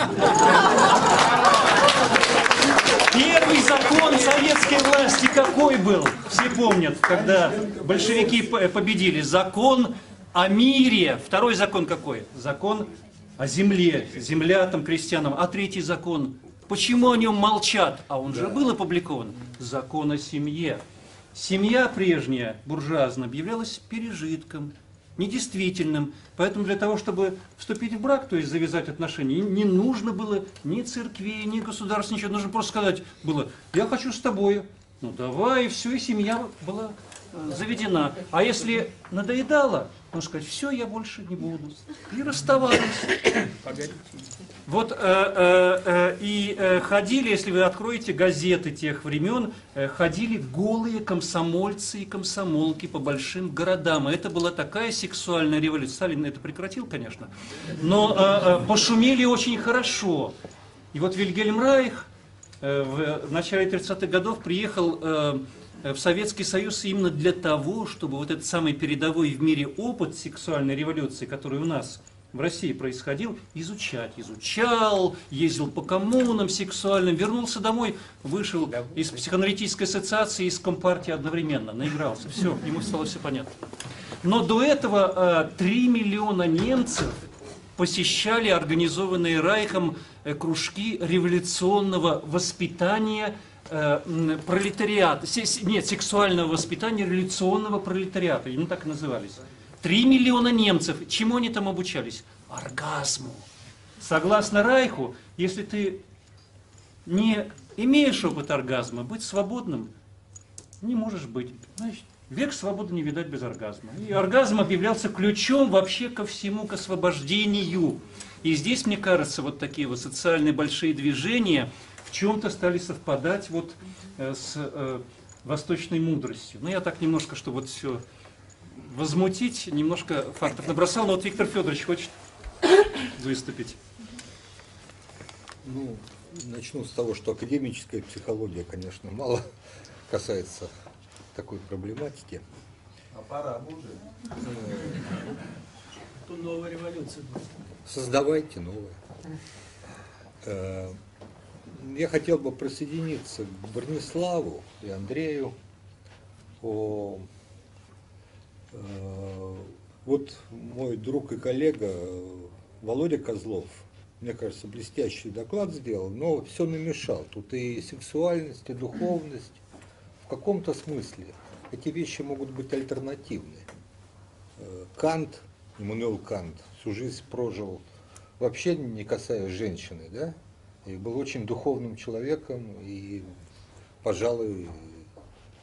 Первый закон советской власти какой был? Все помнят, когда большевики победили. Закон о мире. Второй закон какой? Закон о земле. Земля там крестьянам. А третий закон? Почему о нем молчат? А он же был опубликован. Закон о семье. Семья прежняя, буржуазная, объявлялась пережитком, недействительным. Поэтому для того, чтобы вступить в брак, то есть завязать отношения, не нужно было ни церкви, ни государства, ничего. Нужно просто сказать было, я хочу с тобой. Ну давай, и все, и семья была э, заведена. А если надоедало, нужно сказать, все, я больше не буду. И расставались. Вот э, э, э, и э, ходили, если вы откроете газеты тех времен, э, ходили голые комсомольцы и комсомолки по большим городам. И это была такая сексуальная революция. Сталин это прекратил, конечно, но э, э, пошумели очень хорошо. И вот Вильгельм Райх э, в начале тридцатых годов приехал э, в Советский Союз именно для того, чтобы вот этот самый передовой в мире опыт сексуальной революции, который у нас в России происходил, изучать. Изучал, ездил по коммунам сексуальным, вернулся домой, вышел из психоаналитической ассоциации, из Компартии одновременно, наигрался. Все, ему стало все понятно. Но до этого три миллиона немцев посещали организованные Райхом кружки революционного воспитания пролетариата, нет, сексуального воспитания революционного пролетариата, именно так и назывались. Три миллиона немцев. Чему они там обучались? Оргазму. Согласно Райху, если ты не имеешь опыт оргазма, быть свободным не можешь быть. Значит, век свободы не видать без оргазма. И оргазм объявлялся ключом вообще ко всему, к освобождению. И здесь, мне кажется, вот такие вот социальные большие движения в чем-то стали совпадать вот э, с э, восточной мудростью. Ну, я так немножко, что вот все... возмутить, немножко фактов набросал, но вот Виктор Федорович хочет выступить. Ну, начну с того, что академическая психология, конечно, мало касается такой проблематики. А пора бы уже. Тут новая революция. Создавайте новое. Я хотел бы присоединиться к Брониславу и Андрею о... Вот мой друг и коллега Володя Козлов, мне кажется, блестящий доклад сделал, но все намешал. Тут и сексуальность, и духовность. В каком-то смысле эти вещи могут быть альтернативны. Кант, Иммануил Кант, всю жизнь прожил, вообще не касаясь женщины, да, и был очень духовным человеком, и, пожалуй,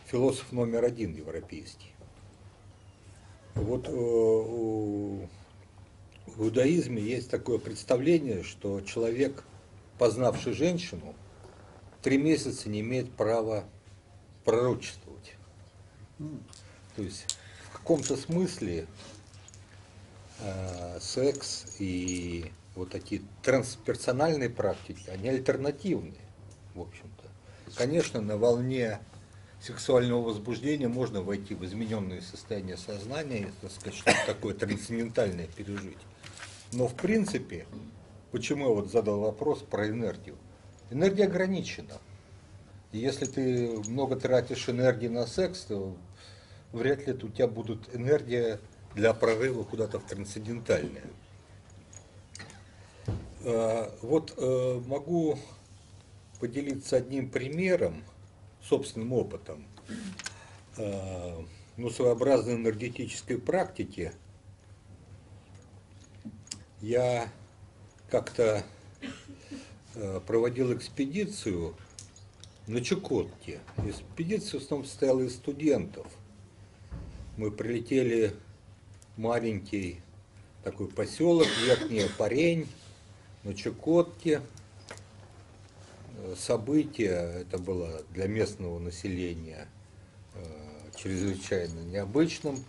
философ номер один европейский. Вот э, у, в иудаизме есть такое представление, что человек, познавший женщину, три месяца не имеет права пророчествовать. То есть в каком-то смысле э, секс и вот такие трансперсональные практики, они альтернативные, в общем-то. Конечно, на волне сексуального возбуждения можно войти в измененное состояние сознания, и, так сказать, что-то такое трансцендентальное пережить. Но в принципе, почему я вот задал вопрос про энергию? Энергия ограничена. И если ты много тратишь энергии на секс, то вряд ли у тебя будет энергия для прорыва куда-то в трансцендентальное. Вот могу поделиться одним примером, собственным опытом, ну, своеобразной энергетической практики. Я как-то проводил экспедицию на Чукотке. Экспедиция в основном состояла из студентов. Мы прилетели в маленький такой поселок, Верхняя Парень, на Чукотке. Событие это было для местного населения чрезвычайно необычным.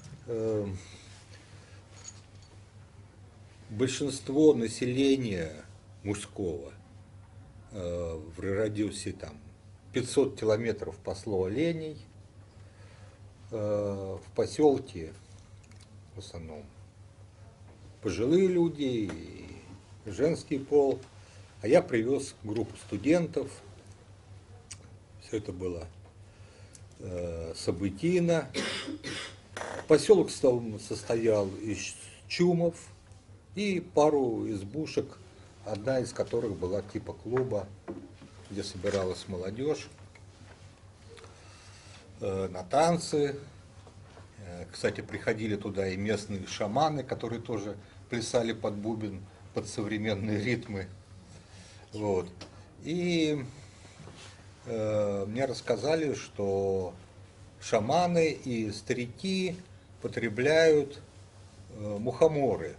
Большинство населения мужского в радиусе там пятьсот километров пасло оленей. В поселке в основном пожилые люди и женский пол. А я привез группу студентов. Все это было э, событийно. Поселок состоял из чумов и пару избушек, одна из которых была типа клуба, где собиралась молодежь э, на танцы. Э, кстати, приходили туда и местные шаманы, которые тоже плясали под бубен, под современные ритмы. Вот. И э, мне рассказали, что шаманы и старики потребляют э, мухоморы.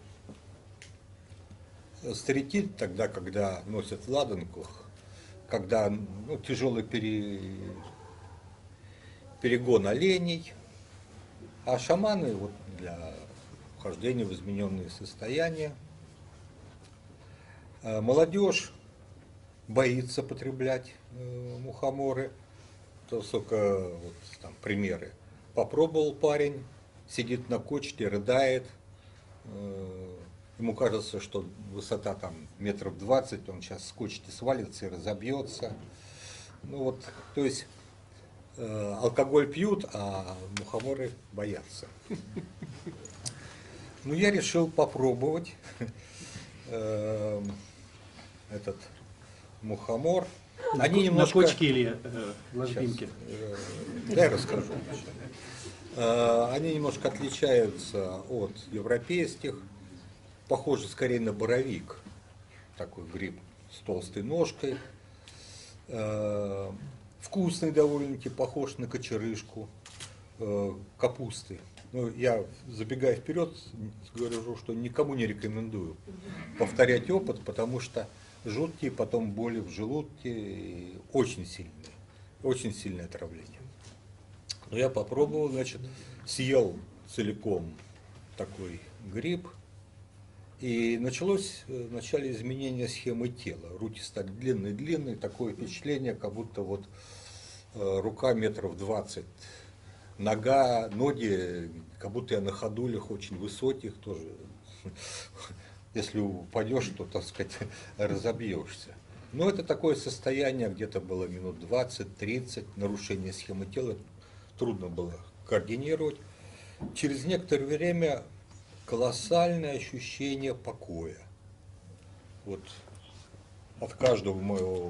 Старики тогда, когда носят в ладанках, когда ну, тяжелый пере... перегон оленей, а шаманы вот, для вхождения в измененные состояния. Э, молодежь боится потреблять э, мухоморы. То, только вот, там, примеры. Попробовал парень, сидит на кочке, рыдает. Э, ему кажется, что высота там метров двадцать, он сейчас с кочки свалится и разобьется. Ну вот, то есть э, алкоголь пьют, а мухоморы боятся. Ну я решил попробовать э, этот мухомор. Они на немножко... кочке или э, ложбинке? Сейчас, э, да, я расскажу. Э, они немножко отличаются от европейских. Похожи скорее на боровик. Такой гриб с толстой ножкой. Э, вкусный довольно-таки, похож на кочерышку э, капусты. Ну, я, забегая вперед, говорю, что никому не рекомендую повторять опыт, потому что жуткие потом боли в желудке, и очень сильные, очень сильное отравление. Но я попробовал, значит, съел целиком такой гриб, и началось вначале изменение схемы тела. Руки стали длинные-длинные, такое впечатление, как будто вот э, рука метров двадцать, нога, ноги, как будто я на ходулях очень высоких тоже. Если упадешь, то, так сказать, разобьешься. Но это такое состояние, где-то было минут двадцать-тридцать, нарушение схемы тела, трудно было координировать. Через некоторое время колоссальное ощущение покоя. Вот от каждого моего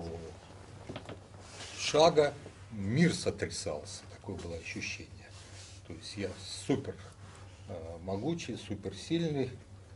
шага мир сотрясался, такое было ощущение. То есть я супер могучий, супер сильный.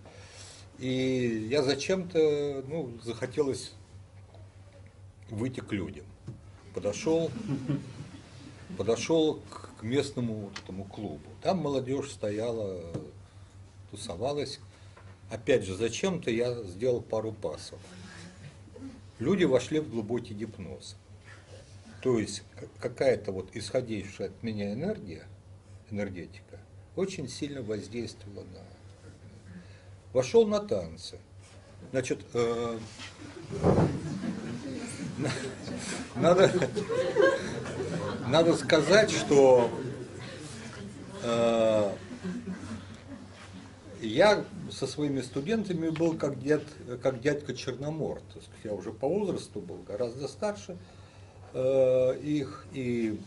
И я зачем-то, ну, захотелось выйти к людям. Подошел, подошел к местному вот этому клубу. Там молодежь стояла, тусовалась. Опять же, зачем-то я сделал пару пасов. Люди вошли в глубокий гипноз. То есть какая-то вот исходившая от меня энергия, энергетика, очень сильно воздействовала на... Вошел на танцы. Значит, э, надо, надо сказать, что э, я со своими студентами был как, дед, как дядька Черномор. То есть я уже по возрасту был гораздо старше э, их. И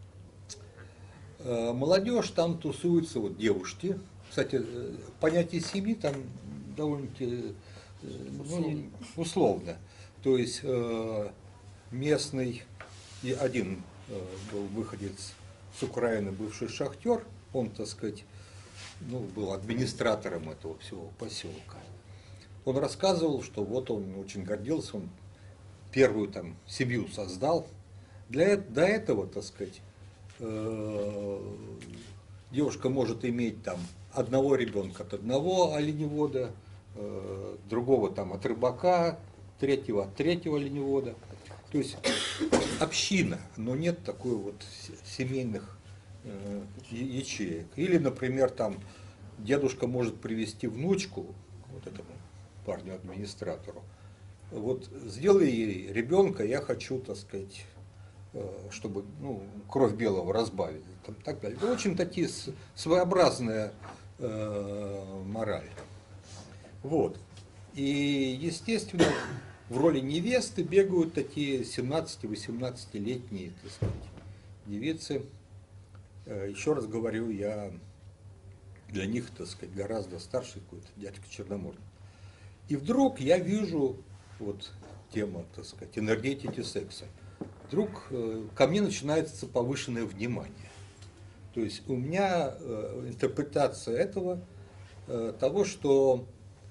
э, молодежь там тусуется, вот девушки. Кстати, понятие семьи там довольно-таки э, ну, условно. То есть э, местный, и один э, был выходец с Украины, бывший шахтер, он, так сказать, ну, был администратором этого всего поселка. Он рассказывал, что вот он очень гордился, он первую там семью создал. Для, до этого, так сказать, э, девушка может иметь там одного ребенка от одного оленевода, э, другого там от рыбака, третьего от третьего оленевода. То есть община, но нет такой вот семейных э, ячеек. Или, например, там дедушка может привести внучку вот этому парню-администратору. Вот сделай ей ребенка, я хочу, так сказать, э, чтобы ну, кровь белого разбавить. Там, так далее. Это очень такие своеобразная э, мораль. Вот. И, естественно, в роли невесты бегают такие семнадцати-восемнадцатилетние, так сказать, девицы. Еще раз говорю, я для них, так сказать, гораздо старше какой-то дядька Черномор. И вдруг я вижу, вот тема, так сказать, энергетики секса. Вдруг ко мне начинается повышенное внимание. То есть у меня интерпретация этого, того, что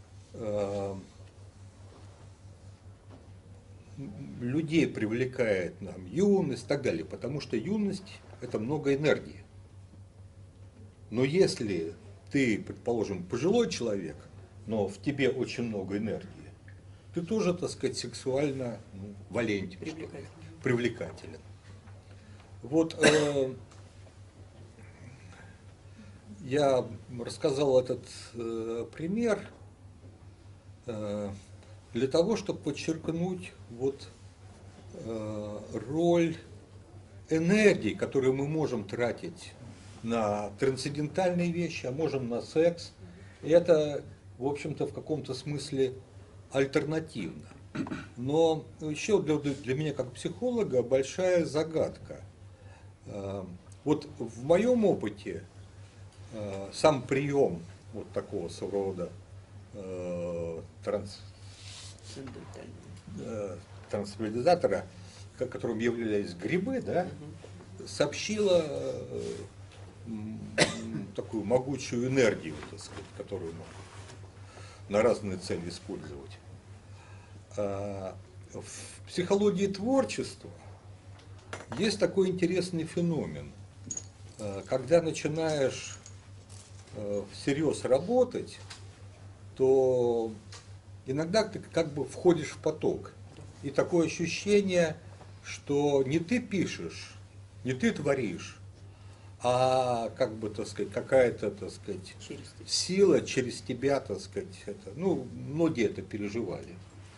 людей привлекает нам юность и так далее, потому что юность – это много энергии. Но если ты, предположим, пожилой человек, но в тебе очень много энергии, ты тоже, так сказать, сексуально ну, валентен, привлекателен. привлекателен. Вот э, я рассказал этот э, пример э, для того, чтобы подчеркнуть вот, э, роль энергии, которую мы можем тратить на трансцендентальные вещи, а можем на секс. И это, в общем-то, в каком-то смысле альтернативно. Но еще для, для меня, как психолога, большая загадка. Э, вот в моем опыте э, сам прием вот такого своего рода э, транс трансцендентализатора, которым являлись грибы, да, сообщила э, такую могучую энергию, так сказать, которую можно на разные цели использовать. А в психологии творчества есть такой интересный феномен. Когда начинаешь всерьез работать, то иногда ты как бы входишь в поток. И такое ощущение, что не ты пишешь, не ты творишь, а как бы, так сказать, какая-то, так сказать, сила через тебя, так сказать, это, ну, многие это переживали.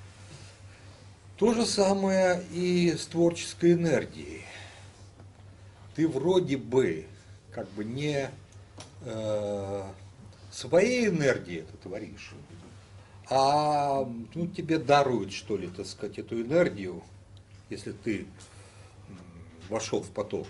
То же самое и с творческой энергией. Ты вроде бы как бы не э, своей энергией это творишь, а ну, тебе даруют, что ли, так сказать, эту энергию, если ты вошел в поток.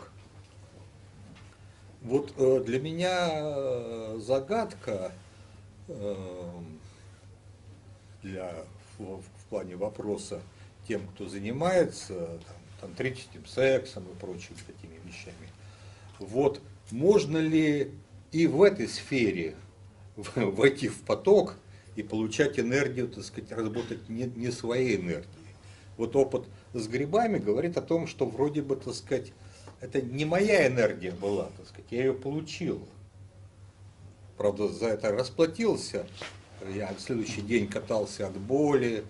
Вот э, для меня загадка э, для, в, в плане вопроса тем, кто занимается там, тантрическим сексом и прочими такими вещами. Вот можно ли и в этой сфере войти в поток и получать энергию, так сказать, работать не, не своей энергией? Вот опыт с грибами говорит о том, что вроде бы, так сказать, это не моя энергия была, так сказать, я ее получил. Правда, за это расплатился. Я в следующий день катался от боли.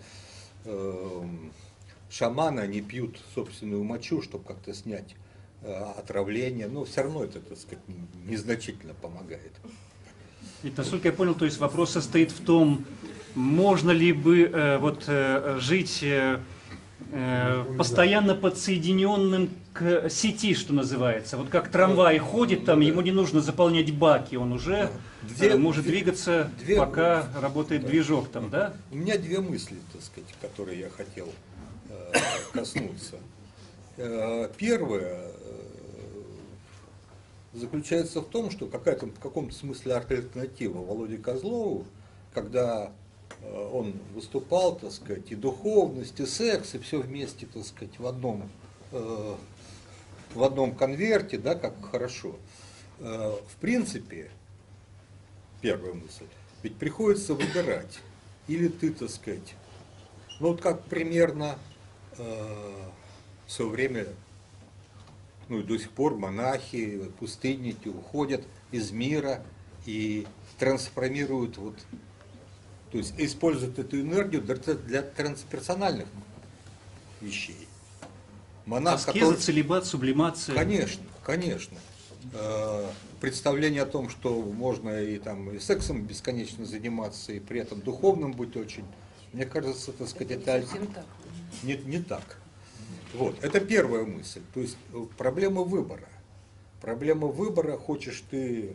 Шаманы, они пьют собственную мочу, чтобы как-то снять отравление. Но все равно это, так сказать, незначительно помогает. И, насколько я понял, то есть вопрос состоит в том, можно ли бы э, вот, э, жить э, э, постоянно подсоединенным к сети, что называется. Вот как трамвай ходит, там ему не нужно заполнять баки, он уже Две- э, может две- двигаться, две- пока работает движок там, да? У меня две мысли, так сказать, которые я хотел э, коснуться. Э, первое э, заключается в том, что какая-то в каком-то смысле альтернатива Володе Козлову, когда э, он выступал, так сказать, и духовность, и секс, и все вместе, так сказать, в одном, э, в одном конверте, да, как хорошо. Э, в принципе, первая мысль, ведь приходится выбирать. Или ты, так сказать, ну вот как примерно э, в свое время, ну и до сих пор монахи, пустынники уходят из мира и трансформируют, вот, то есть используют эту энергию для, для трансперсональных вещей. Монах, Аскеза, который... целибат, сублимация. Конечно, конечно. Э, Представление о том, что можно и, там, и сексом бесконечно заниматься, и при этом духовным быть очень, мне кажется, так сказать, это не, не так. Вот, это первая мысль. То есть проблема выбора. Проблема выбора, хочешь ты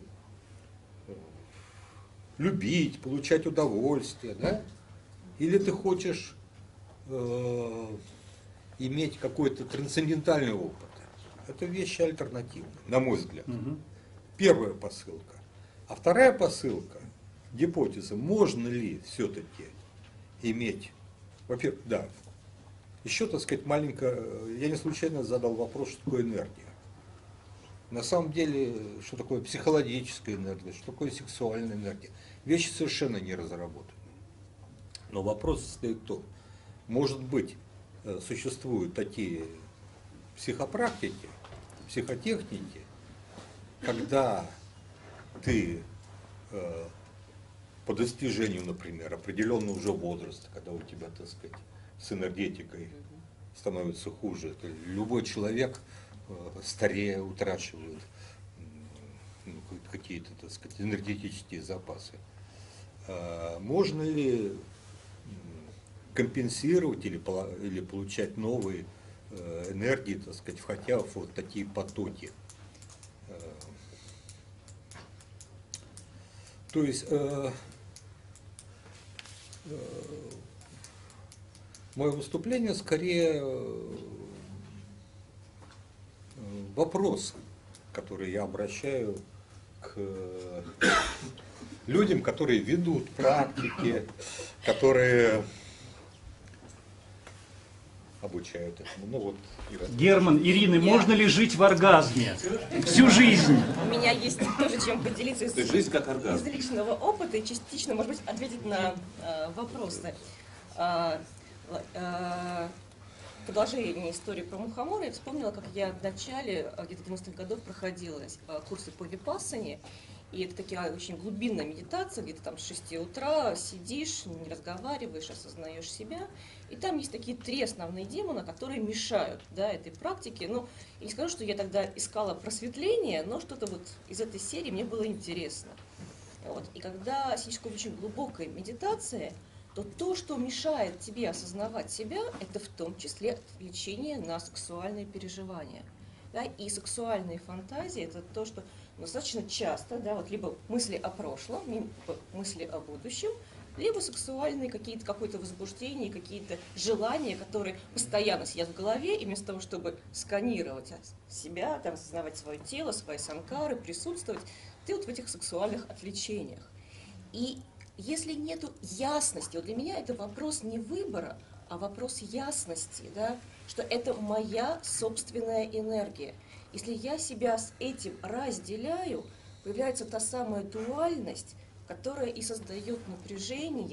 любить, получать удовольствие, да? Или ты хочешь э, иметь какой-то трансцендентальный опыт. Это вещи альтернативные, на мой взгляд. Угу. Первая посылка. А вторая посылка, гипотеза, можно ли все-таки иметь, во-первых, да, еще, так сказать, маленько, я не случайно задал вопрос, что такое энергия. На самом деле, что такое психологическая энергия, что такое сексуальная энергия. Вещи совершенно не разработаны. Но вопрос состоит в том, может быть, существуют такие психопрактики, психотехники, когда ты э, по достижению, например, определенного уже возраста, когда у тебя, так сказать, с энергетикой становится хуже, это любой человек э, старее, утрачивает э, ну, какие-то, так сказать, энергетические запасы. Э, можно ли компенсировать или, или получать новые э, энергии, так сказать, входя в вот такие потоки? То есть э, э, мое выступление скорее э, вопрос, который я обращаю к э, людям, которые ведут практики, которые обучают этому. Ну, вот, Герман, Ирина, можно ли жить в оргазме всю жизнь? У меня есть тоже чем поделиться из, То есть жизнь как оргазм. из личного опыта и частично, может быть, ответить на э, вопросы. Э, э, продолжение истории про Мухомора, я вспомнила, как я в начале, где-то девяностых годов, проходила э, курсы по випассане. И это такая очень глубинная медитация, где-то там с шести утра сидишь, не разговариваешь, осознаешь себя. И там есть такие три основные демона, которые мешают, да, этой практике. Ну, я не скажу, что я тогда искала просветление, но что-то вот из этой серии мне было интересно. Вот. И когда сидишь в очень глубокой медитации, то то, что мешает тебе осознавать себя, это в том числе отвлечение на сексуальные переживания. Да, и сексуальные фантазии – это то, что достаточно часто, да, вот либо мысли о прошлом, либо мысли о будущем, либо сексуальные какие-то, какое-то возбуждение, какие-то желания, которые постоянно сидят в голове, и вместо того, чтобы сканировать себя, там, осознавать свое тело, свои санкары, присутствовать, ты вот в этих сексуальных отвлечениях. И если нет ясности, вот для меня это вопрос не выбора, а вопрос ясности, да, что это моя собственная энергия. Если я себя с этим разделяю, появляется та самая дуальность, которая и создает напряжение,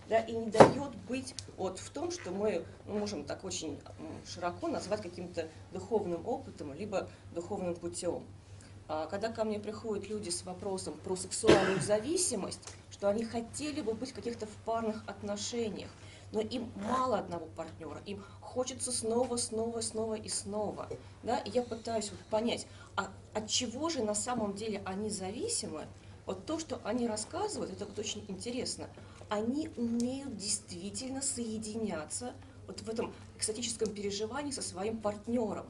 да, и не дает быть вот в том, что мы ну, можем так очень широко назвать каким-то духовным опытом, либо духовным путем. А когда ко мне приходят люди с вопросом про сексуальную зависимость, что они хотели бы быть в каких-то в парных отношениях, но им мало одного партнера, им хочется снова, снова, снова и снова. Да? И я пытаюсь вот понять, а от чего же на самом деле они зависимы? Вот то, что они рассказывают, это вот очень интересно. Они умеют действительно соединяться вот в этом экстатическом переживании со своим партнером.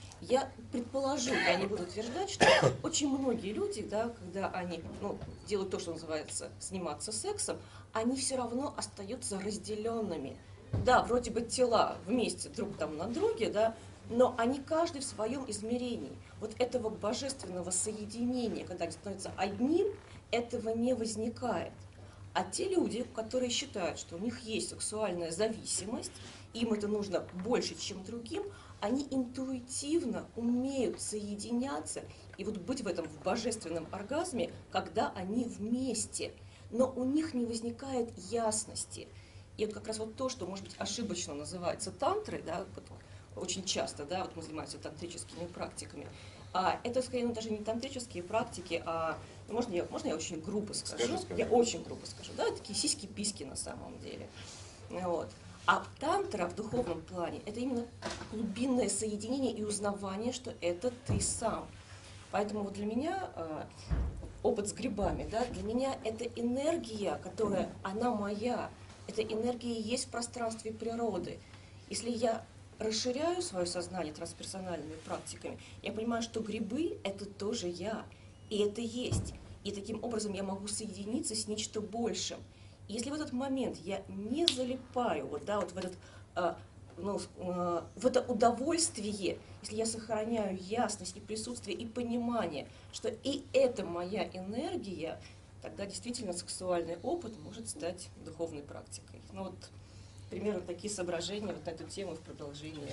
Я предположу, я не буду утверждать, что очень многие люди, да, когда они ну, делают то, что называется заниматься сексом, они все равно остаются разделенными. Да, вроде бы тела вместе друг там на друге, да, но они каждый в своем измерении. Вот этого божественного соединения, когда они становятся одним, этого не возникает. А те люди, которые считают, что у них есть сексуальная зависимость, им это нужно больше, чем другим, они интуитивно умеют соединяться и вот быть в этом в божественном оргазме, когда они вместе. Но у них не возникает ясности. И вот как раз вот то, что, может быть, ошибочно называется тантрой, да, вот очень часто, да, вот мы занимаемся тантрическими практиками, а это, скорее, ну, даже не тантрические практики, а можно я, можно я очень грубо скажу? Скажи, скажи. Я очень грубо скажу, да, такие сиськи-письки на самом деле. Вот. А тантра в духовном плане – это именно глубинное соединение и узнавание, что это ты сам. Поэтому вот для меня э, опыт с грибами, да, для меня это энергия, которая, она моя, эта энергия есть в пространстве природы. Если я расширяю свое сознание трансперсональными практиками, я понимаю, что грибы – это тоже я, и это есть. И таким образом я могу соединиться с нечто большим. Если в этот момент я не залипаю вот, да, вот в, этот, э, ну, э, в это удовольствие, если я сохраняю ясность и присутствие и понимание, что и это моя энергия, тогда действительно сексуальный опыт может стать духовной практикой. Ну, вот, примерно такие соображения вот на эту тему в продолжении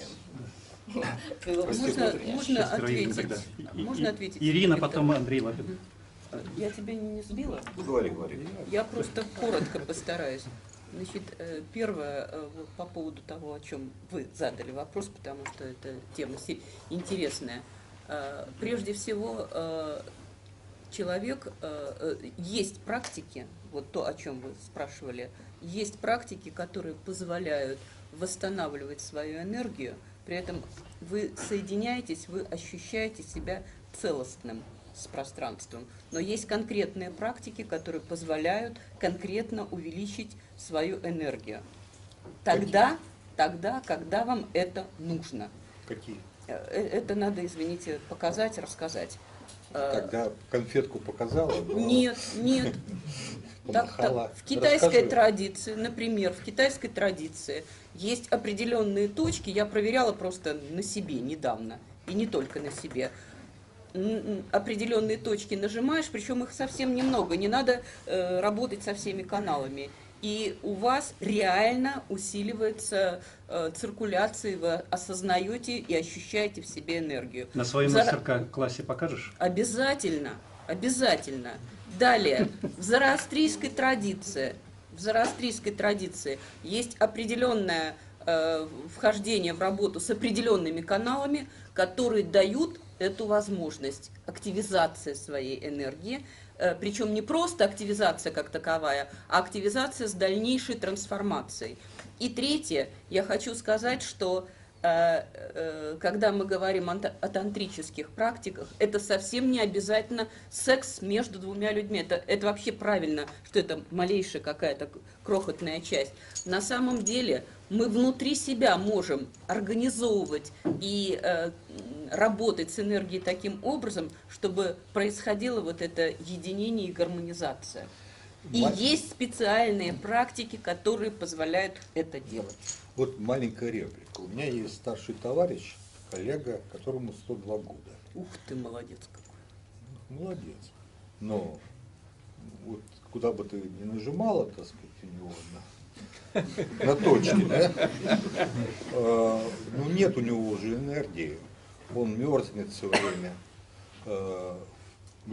твоего Можно, выступления. можно Сейчас Ираида ответить? тогда. И- Можно и- ответить? Ирина, Виктор? потом Андрей Лапин. Я тебя не сбила? Говори, говори. Я просто коротко постараюсь. Значит, э, первое, э, вот по поводу того, о чем вы задали вопрос, потому что эта тема си- интересная. Э, Прежде всего, э, человек, э, э, есть практики, вот то, о чем вы спрашивали, есть практики, которые позволяют восстанавливать свою энергию, при этом вы соединяетесь, вы ощущаете себя целостным с пространством. Но есть конкретные практики, которые позволяют конкретно увеличить свою энергию. Тогда, тогда, когда вам это нужно. Какие? Э, Это надо, извините, показать, рассказать. Э, Когда конфетку показала? но Нет, нет. Так, помахала. так, в китайской Расскажи. традиции, например, в китайской традиции есть определенные точки, я проверяла просто на себе недавно, и не только на себе. Н- Определенные точки нажимаешь, причем их совсем немного, не надо э, работать со всеми каналами. И у вас реально усиливается э, циркуляция, вы осознаете и ощущаете в себе энергию. На своем Зара- мастер-классе покажешь? Обязательно, обязательно. Далее, в зороастрийской традиции, в зороастрийской традиции есть определенное э, вхождение в работу с определенными каналами, которые дают эту возможность активизации своей энергии, э, причем не просто активизация как таковая, а активизация с дальнейшей трансформацией. И третье, я хочу сказать, что когда мы говорим о тантрических практиках, это совсем не обязательно секс между двумя людьми. Это, это вообще правильно, что это малейшая какая-то крохотная часть. На самом деле мы внутри себя можем организовывать и э, работать с энергией таким образом, чтобы происходило вот это единение и гармонизация. И Ма- есть специальные практики, которые позволяют это делать. Вот маленькая реплика. У меня есть старший товарищ, коллега, которому сто два года. Ух ты, молодец какой. Молодец. Но вот куда бы ты ни нажимала, так сказать, у него на, на точке, да? Э, ну нет у него уже энергии. Он мерзнет все время. Э,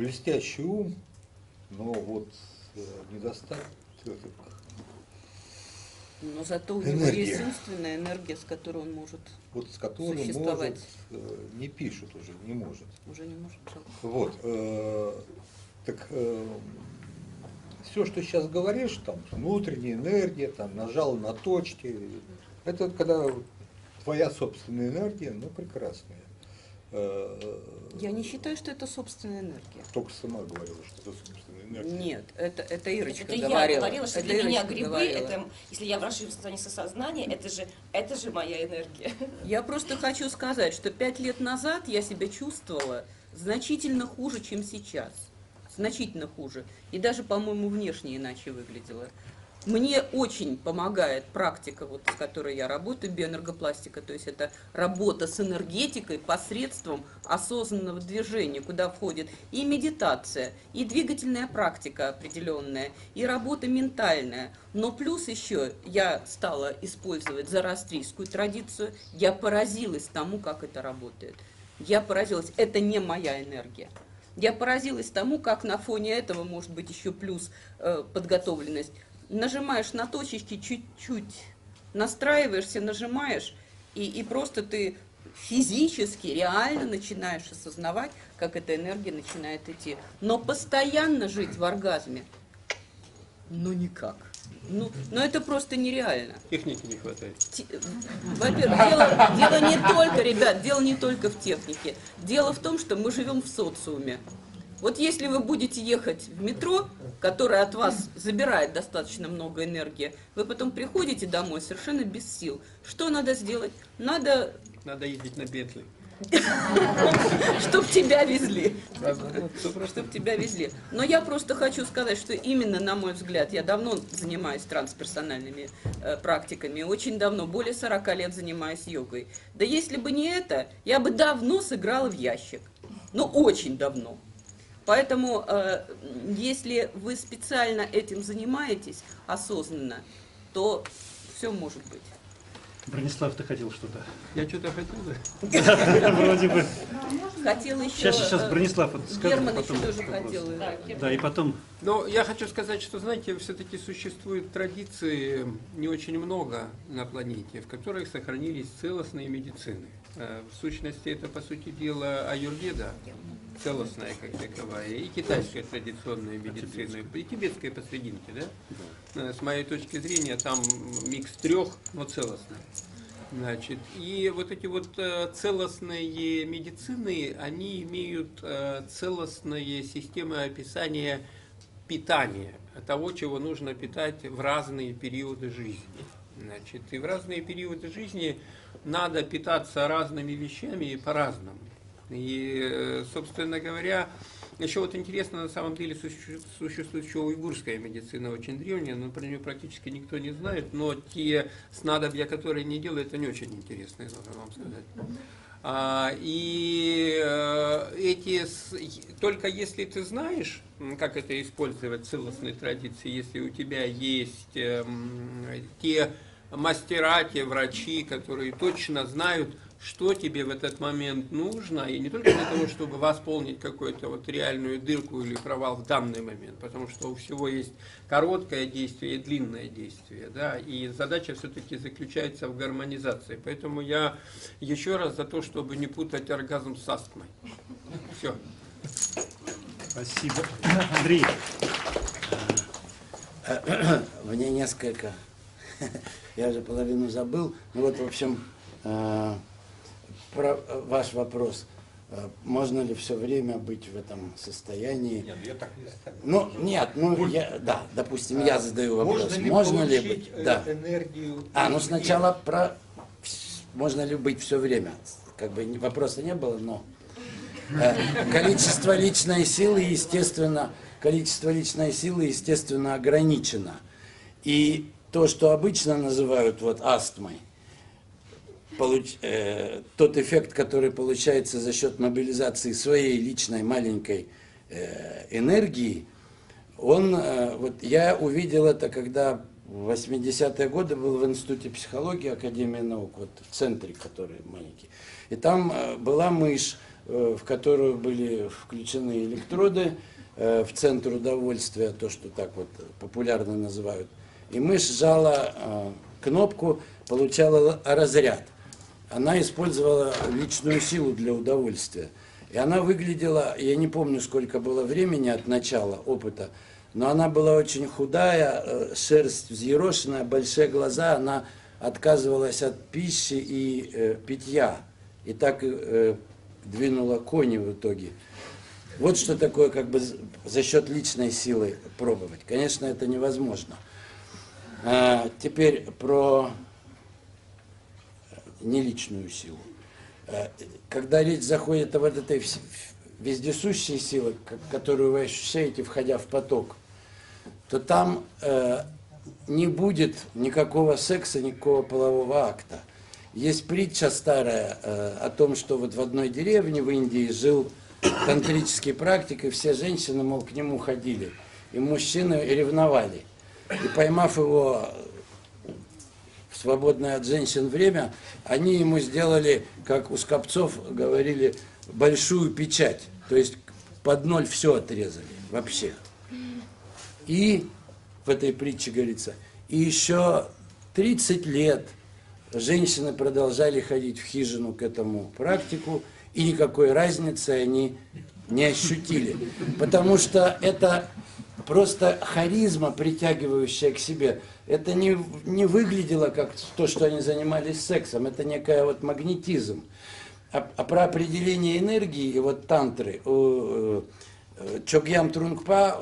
блестящий ум, но вот э, недостаток Но зато у него Энергия. есть собственная энергия, с которой он может Вот с которым существовать. может, э, не пишут уже, не может. Уже не может жалко. Вот. э, так все, что сейчас говоришь, там внутренняя энергия, там нажал на точки, это вот когда твоя собственная энергия, ну прекрасная. Э, Я не считаю, что это собственная энергия. Только сама говорила, что это собственная энергия. Нет, это, это Ирочка Это я говорила. говорила, что Это для меня Ирочка грибы, говорила. это, если я вращу в состоянии сознания, это же, это же моя энергия. Я просто хочу сказать, что пять лет назад я себя чувствовала значительно хуже, чем сейчас. Значительно хуже. И даже, по-моему, внешне иначе выглядела. Мне очень помогает практика, вот, с которой я работаю, биоэнергопластика, то есть это работа с энергетикой посредством осознанного движения, куда входит и медитация, и двигательная практика определенная, и работа ментальная. Но плюс еще я стала использовать зороастрийскую традицию, я поразилась тому, как это работает. Я поразилась, это не моя энергия. Я поразилась тому, как на фоне этого может быть еще плюс э, подготовленность. Нажимаешь на точечки чуть-чуть, настраиваешься, нажимаешь, и, и просто ты физически, реально начинаешь осознавать, как эта энергия начинает идти. Но постоянно жить в оргазме, ну никак. Ну, но это просто нереально. Техники не хватает. Те- Во-первых, дело, дело не только, ребят, дело не только в технике. Дело в том, что мы живем в социуме. Вот если вы будете ехать в метро, которое от вас забирает достаточно много энергии, вы потом приходите домой совершенно без сил. Что надо сделать? Надо, Надо ездить на Бентли. чтоб тебя везли. Правда? Чтоб тебя везли. Но я просто хочу сказать, что именно, на мой взгляд, я давно занимаюсь трансперсональными э, практиками, очень давно, более сорока лет занимаюсь йогой. Да если бы не это, я бы давно сыграла в ящик. Ну, очень давно. Поэтому, э, если вы специально этим занимаетесь, осознанно, то все может быть. Бронислав, ты хотел что-то? Я что-то хотел, да? Вроде бы. Хотела еще... Сейчас, сейчас э, Бронислав вот скажет, Герман еще потом тоже вопрос. хотел. Да, Да, и потом... Но я хочу сказать, что, знаете, все-таки существует традиции не очень много на планете, в которых сохранились целостные медицины. Э, В сущности, это, по сути дела, аюрведа, целостная как таковая, и китайская традиционная медицина, и тибетская посрединке, да? Э, С моей точки зрения, там микс трех, но целостная. Значит, и вот эти вот э, целостные медицины, они имеют э, целостные системы описания питания, того, чего нужно питать в разные периоды жизни. Значит, и в разные периоды жизни надо питаться разными вещами и по-разному. И, э, собственно говоря, еще вот интересно, на самом деле суще- существует еще уйгурская медицина, очень древняя, но про нее практически никто не знает, но те снадобья, которые не делают, они очень интересные, должен вам сказать. А, и э, эти, с- только если ты знаешь, м, как это использовать в целостной традиции, если у тебя есть эм, те мастера, те врачи, которые точно знают, что тебе в этот момент нужно, и не только для того, чтобы восполнить какую-то вот реальную дырку или провал в данный момент, потому что у всего есть короткое действие и длинное действие, да, и задача все-таки заключается в гармонизации. Поэтому я еще раз за то, чтобы не путать оргазм с астмой. Все. Спасибо. Андрей. Мне несколько, я уже половину забыл, ну вот, в общем, э, про ваш вопрос, э, можно ли все время быть в этом состоянии? Нет, я так не ставлю. Ну, нет, ну, я, да, допустим, я задаю вопрос, Можно ли можно ли получить быть, э, да. энергию? А, ну сначала про, можно ли быть все время, как бы ни- вопроса не было, но э, количество личной силы, естественно, количество личной силы, естественно, ограничено. И то, что обычно называют вот астмой, получ- э, тот эффект, который получается за счет мобилизации своей личной маленькой э, энергии, он, э, вот я увидел это, когда в восьмидесятые годы был в Институте психологии Академии наук, вот в центре, который маленький. И там э, была мышь, э, в которую были включены электроды, э, в центр удовольствия, то, что так вот популярно называют. И мышь сжала э, кнопку, получала разряд. Она использовала личную силу для удовольствия. И она выглядела, я не помню, сколько было времени от начала опыта, но она была очень худая, шерсть взъерошенная, большие глаза, она отказывалась от пищи и э, питья. И так э, двинула кони в итоге. Вот что такое как бы за счет личной силы пробовать. Конечно, это невозможно. А теперь про неличную силу. Когда речь заходит об этой вездесущей силе, которую вы ощущаете, входя в поток, то там э, не будет никакого секса, никакого полового акта. Есть притча старая э, о том, что вот в одной деревне в Индии жил тантрический практик, и все женщины, мол, к нему ходили. И мужчины ревновали. И поймав его в свободное от женщин время, они ему сделали, как у скопцов говорили, большую печать. То есть под ноль все отрезали вообще. И в этой притче говорится, и еще тридцать лет женщины продолжали ходить в хижину к этому практику, и никакой разницы они не ощутили. Потому что это просто харизма, притягивающая к себе. Это не, не выглядело как то, что они занимались сексом. Это некая вот магнетизм. А, а про определение энергии и вот тантры у Чогьям Трунгпа,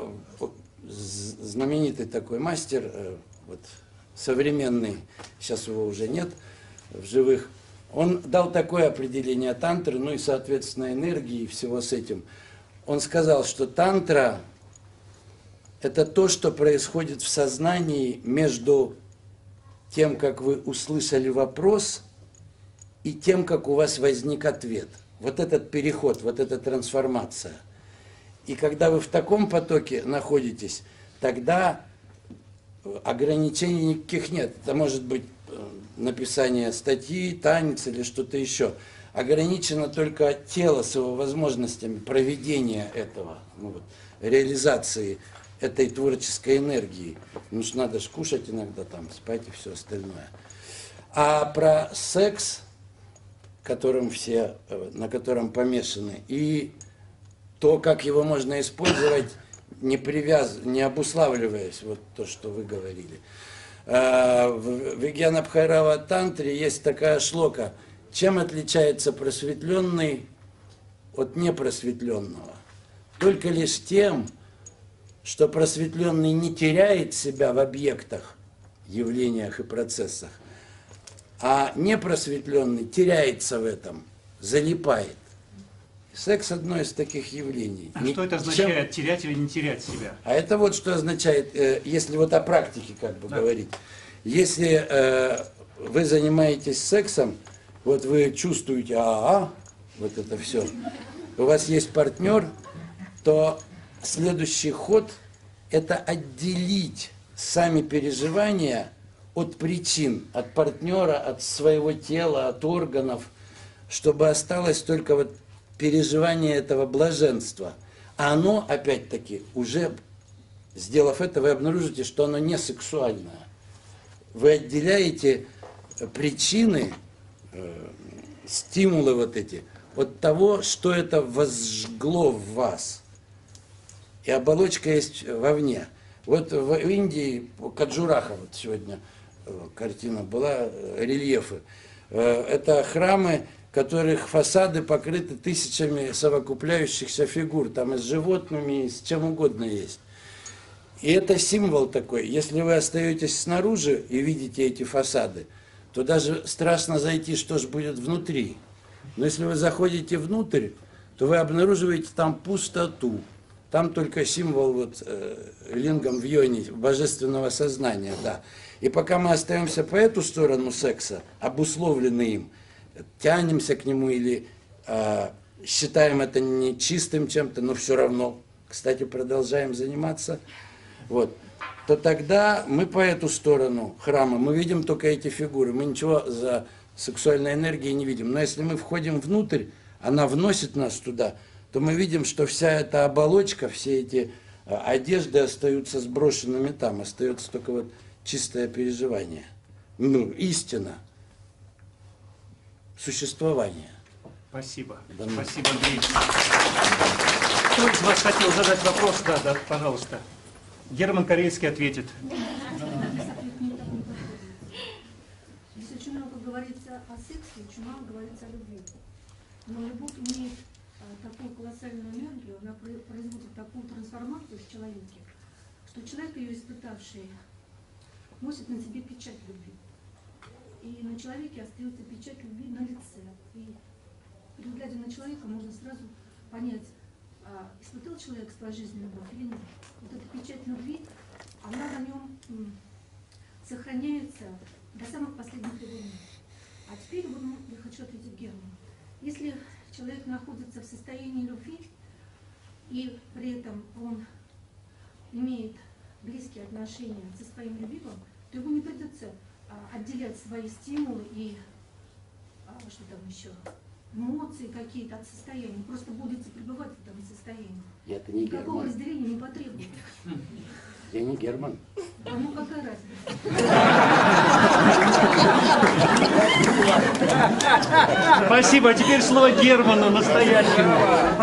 знаменитый такой мастер, вот, современный, сейчас его уже нет в живых, он дал такое определение тантры, ну и, соответственно, энергии и всего с этим. Он сказал, что тантра – это то, что происходит в сознании между тем, как вы услышали вопрос, и тем, как у вас возник ответ. Вот этот переход, вот эта трансформация. И когда вы в таком потоке находитесь, тогда ограничений никаких нет. Это может быть написание статьи, танец или что-то еще. Ограничено только тело с его возможностями проведения этого, ну вот, реализации этой творческой энергии. Ну ж надо ж кушать иногда, там, спать и все остальное. А про секс, которым все, на котором помешаны, и то, как его можно использовать, не привяз, не обуславливаясь, вот то, что вы говорили. В Вигьяна Бхайрава Тантре есть такая шлока. Чем отличается просветленный от непросветленного? Только лишь тем, что просветленный не теряет себя в объектах, явлениях и процессах, а непросветленный теряется в этом, залипает. Секс – одно из таких явлений. А что это означает, чем... терять или не терять себя? А это вот что означает, если вот о практике как бы да. говорить. Если э, вы занимаетесь сексом, вот вы чувствуете а-а, вот это все, у вас есть партнер, то следующий ход – это отделить сами переживания от причин, от партнера, от своего тела, от органов, чтобы осталось только вот переживание этого блаженства. А оно, опять-таки, уже, сделав это, вы обнаружите, что оно не сексуальное. Вы отделяете причины, э, стимулы вот эти, от того, что это возжгло в вас. И оболочка есть вовне. Вот в Индии, Каджураха, вот сегодня картина была, рельефы. Это храмы, которых фасады покрыты тысячами совокупляющихся фигур. Там и с животными, и с чем угодно есть. И это символ такой. Если вы остаетесь снаружи и видите эти фасады, то даже страшно зайти, что же будет внутри. Но если вы заходите внутрь, то вы обнаруживаете там пустоту. Там только символ вот, э, лингам в йоне, божественного сознания. Да. И пока мы остаемся по эту сторону секса, обусловлены им, тянемся к нему или э, считаем это нечистым чем-то, но все равно, кстати, продолжаем заниматься, вот, то тогда мы по эту сторону храма, мы видим только эти фигуры, мы ничего за сексуальной энергией не видим. Но если мы входим внутрь, она вносит нас туда, то мы видим, что вся эта оболочка, все эти э, одежды остаются сброшенными там, остается только вот чистое переживание. ну, истина существования. Спасибо. Да, ну. Спасибо, Андрей. Кто из вас хотел задать вопрос? Да, да, пожалуйста. Герман Карельский ответит. Здесь очень много говорится о сексе, очень мало говорится о любви. Но любовь имеет а, такую колоссальную энергию, она производит такую трансформацию в человеке, что человек, ее испытавший, носит на себе печать любви. И на человеке остается печать любви на лице. И глядя на человека, можно сразу понять, а, испытал человек в своей жизни любовь или нет. Вот эта печать любви, она на нем м, сохраняется до самых последних времен. А теперь вот, ну, я хочу ответить Герману. Если человек находится в состоянии любви, и при этом он имеет близкие отношения со своим любимым, то ему не придется а, отделять свои стимулы и а, что там еще, эмоции какие-то от состояния. Он просто будет пребывать в этом состоянии. Я-то не Никакого Герман. разделения не потребуется. Я не Герман. А ну какая разница? Спасибо. А теперь слово Герману, настоящему.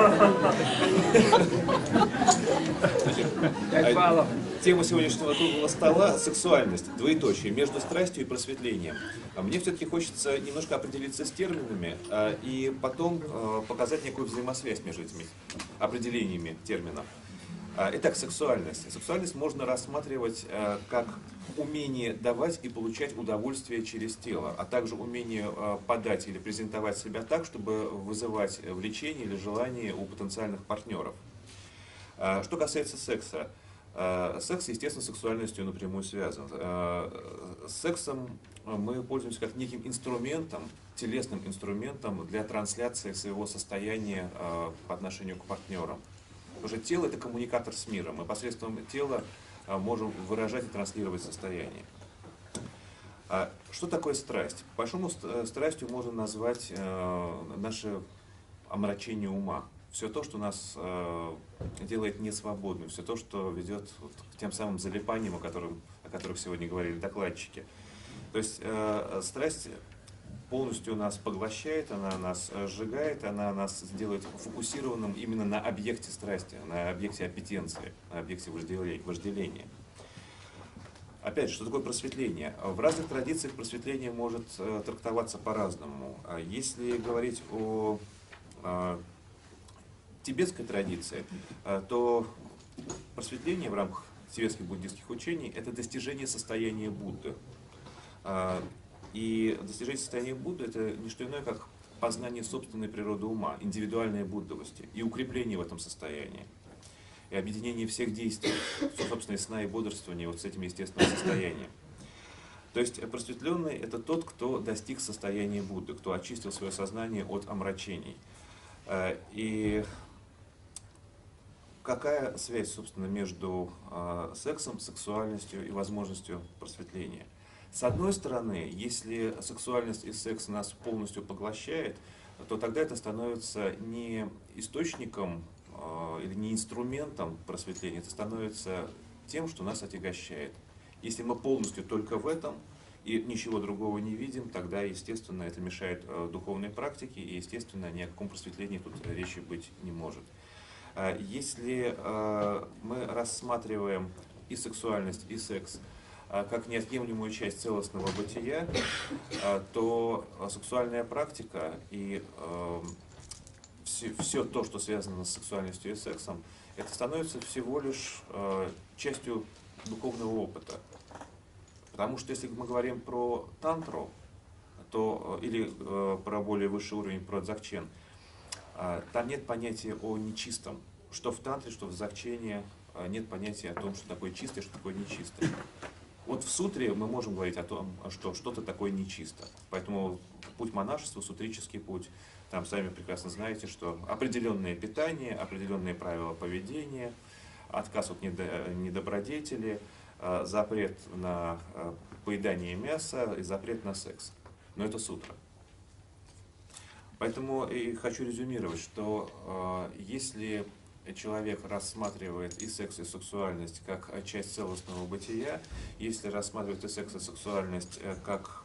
Пять баллов. Тема сегодняшнего круглого стола — сексуальность, двоеточие, между страстью и просветлением. А мне все-таки хочется немножко определиться с терминами а, и потом а, показать некую взаимосвязь между этими определениями терминов. А, итак, сексуальность. Сексуальность можно рассматривать а, как умение давать и получать удовольствие через тело, а также умение а, подать или презентовать себя так, чтобы вызывать влечение или желание у потенциальных партнеров. А, что касается секса. Секс, естественно, с сексуальностью напрямую связан. С сексом мы пользуемся как неким инструментом, телесным инструментом для трансляции своего состояния по отношению к партнерам. Потому что тело — это коммуникатор с миром. Мы посредством тела можем выражать и транслировать состояние. Что такое страсть? По большому страстью можно назвать наше омрачение ума. Все то, что нас э, делает несвободным, все то, что ведет вот к тем самым залипаниям, о, котором, о которых сегодня говорили докладчики. То есть э, страсть полностью нас поглощает, она нас сжигает, она нас делает фокусированным именно на объекте страсти, на объекте аппетенции, на объекте вожделения. Опять же, что такое просветление? В разных традициях просветление может э, трактоваться по-разному. Если говорить о э, тибетской традиции, то просветление в рамках тибетских буддийских учений — это достижение состояния Будды. И достижение состояния Будды — это не что иное, как познание собственной природы ума, индивидуальной буддовости и укрепление в этом состоянии. И объединение всех действий, собственно, сна и бодрствования вот с этим естественным состоянием. То есть просветленный — это тот, кто достиг состояния Будды, кто очистил свое сознание от омрачений. И какая связь, собственно, между э, сексом, сексуальностью и возможностью просветления? С одной стороны, если сексуальность и секс нас полностью поглощает, то тогда это становится не источником э, или не инструментом просветления, это становится тем, что нас отягощает. Если мы полностью только в этом и ничего другого не видим, тогда, естественно, это мешает э, духовной практике, и, естественно, ни о каком просветлении тут речи быть не может. Если э, мы рассматриваем и сексуальность, и секс э, как неотъемлемую часть целостного бытия, э, то сексуальная практика и э, все, все то, что связано с сексуальностью и сексом, это становится всего лишь э, частью духовного опыта. Потому что если мы говорим про тантру, то, или э, про более высший уровень, про дзакчен, там нет понятия о нечистом. Что в тантре, что в дзакчене нет понятия о том, что такое чистое, что такое нечистое. Вот в сутре мы можем говорить о том, что что-то такое нечисто. Поэтому путь монашества, сутрический путь, там сами прекрасно знаете, что определенное питание, определенные правила поведения, отказ от недобродетели, запрет на поедание мяса и запрет на секс. Но это сутра. Поэтому и хочу резюмировать, что э, если человек рассматривает и секс, и сексуальность как часть целостного бытия, если рассматривает и секс, и сексуальность как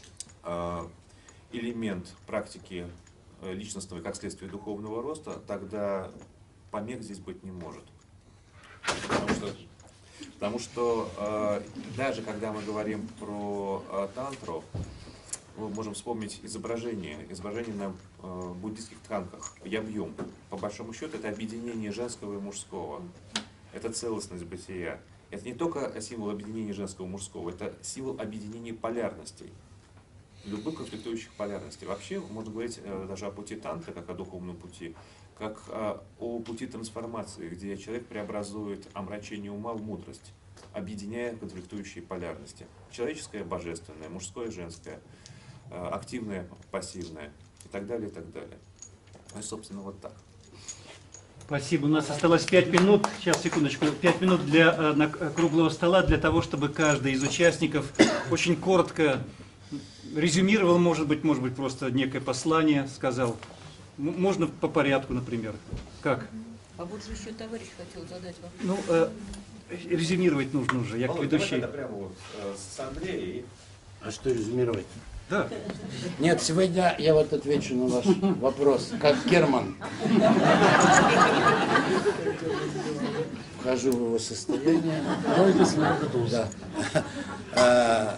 элемент практики личностного и как следствие духовного роста, тогда помех здесь быть не может. Потому что, потому что э, даже когда мы говорим про э, тантру, мы можем вспомнить изображение, изображение на э, буддийских тканках, ябьюм. По большому счету это объединение женского и мужского, это целостность бытия. Это не только символ объединения женского и мужского, это символ объединения полярностей, любых конфликтующих полярностей. Вообще можно говорить э, даже о пути тантры, как о духовном пути, как э, о пути трансформации, где человек преобразует омрачение ума в мудрость, объединяя конфликтующие полярности. Человеческое, божественное, мужское, женское, э, активное, пассивное и так далее, и так далее. Ну и, собственно, вот так. Спасибо. У нас осталось пять минут. Сейчас, секундочку. Пять минут для э, на, круглого стола, для того, чтобы каждый из участников очень коротко резюмировал, может быть, может быть, просто некое послание сказал. Можно по порядку, например. Как? А вот же еще товарищ хотел задать вопрос. Ну, э, резюмировать нужно уже. Я Володь, к ведущей. давай прямо вот э, с Андреем. А что резюмировать? Да. Нет, сегодня я вот отвечу на ваш вопрос, как Керман. Вхожу в его состояние. Да.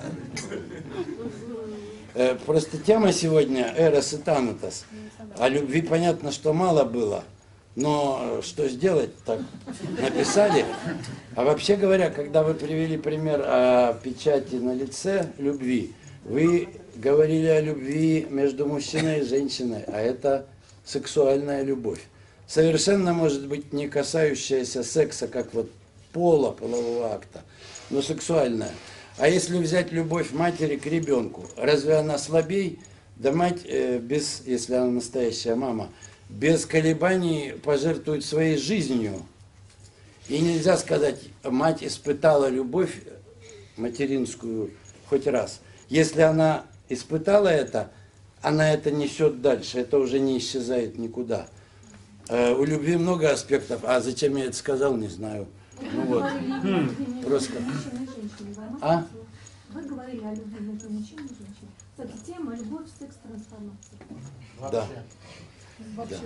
Просто тема сегодня Эрос и Танатос. О любви понятно, что мало было, но что сделать, так написали. А вообще говоря, когда вы привели пример о печати на лице любви, вы говорили о любви между мужчиной и женщиной, а это сексуальная любовь. Совершенно, может быть, не касающаяся секса, как вот пола, полового акта, но сексуальная. А если взять любовь матери к ребенку, разве она слабей? Да мать, э, без, если она настоящая мама, без колебаний пожертвует своей жизнью. И нельзя сказать, мать испытала любовь материнскую хоть раз. Если она испытала это, она это несет дальше, это уже не исчезает никуда. Э, у любви много аспектов, а зачем я это сказал, не знаю. Ну вот, просто... А? Вы говорили о любви между мужчиной и женщиной. Кстати, тема любовь, секс, трансформация. Да. Вообще.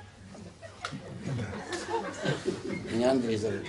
Да. Меня Андрей зовут.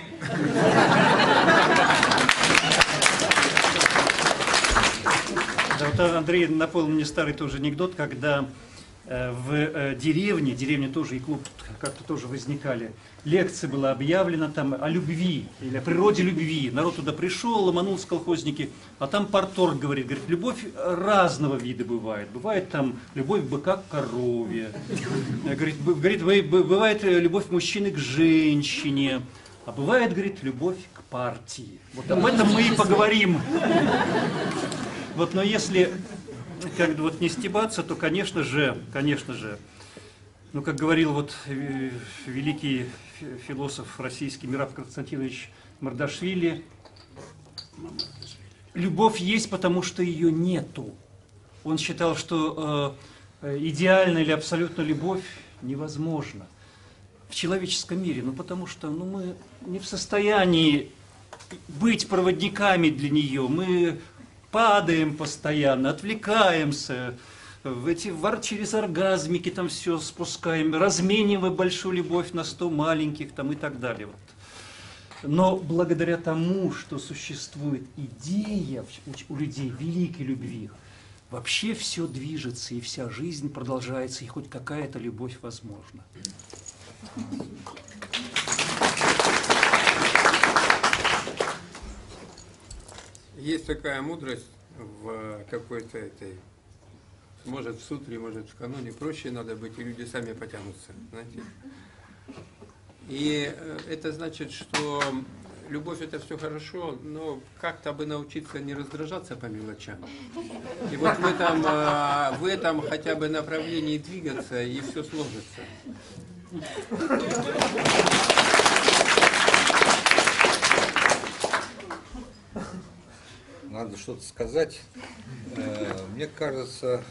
Да, вот Андрей напомнил мне старый тоже анекдот, когда э, в э, деревне, деревне тоже и клуб как-то тоже возникали, лекция была объявлена там о любви, или о природе любви. Народ туда пришел, ломанулся колхозники, а там парторг говорит, говорит, любовь разного вида бывает. Бывает там любовь быка к корове, говорит, говорит, бывает любовь мужчины к женщине, а бывает, говорит, любовь к партии. Вот об этом мы и поговорим. Вот, но если как бы вот не стебаться, то, конечно же, конечно же, ну, как говорил вот великий философ российский Мераб Константинович Мардашвили, любовь есть, потому что ее нету. Он считал, что э, идеальная или абсолютная любовь невозможна в человеческом мире, ну, потому что ну, мы не в состоянии быть проводниками для нее, мы падаем постоянно, отвлекаемся, в эти, через оргазмики там все спускаем, разменивая большую любовь на сто маленьких там и так далее. Вот. Но благодаря тому, что существует идея у людей великой любви, вообще все движется, и вся жизнь продолжается, и хоть какая-то любовь возможна. Есть такая мудрость в какой-то этой, может в сутре, может в каноне, проще надо быть, и люди сами потянутся, знаете. И это значит, что любовь это все хорошо, но как-то бы научиться не раздражаться по мелочам. И вот в этом, в этом хотя бы направлении двигаться, и все сложится. Надо что-то сказать. Мне кажется,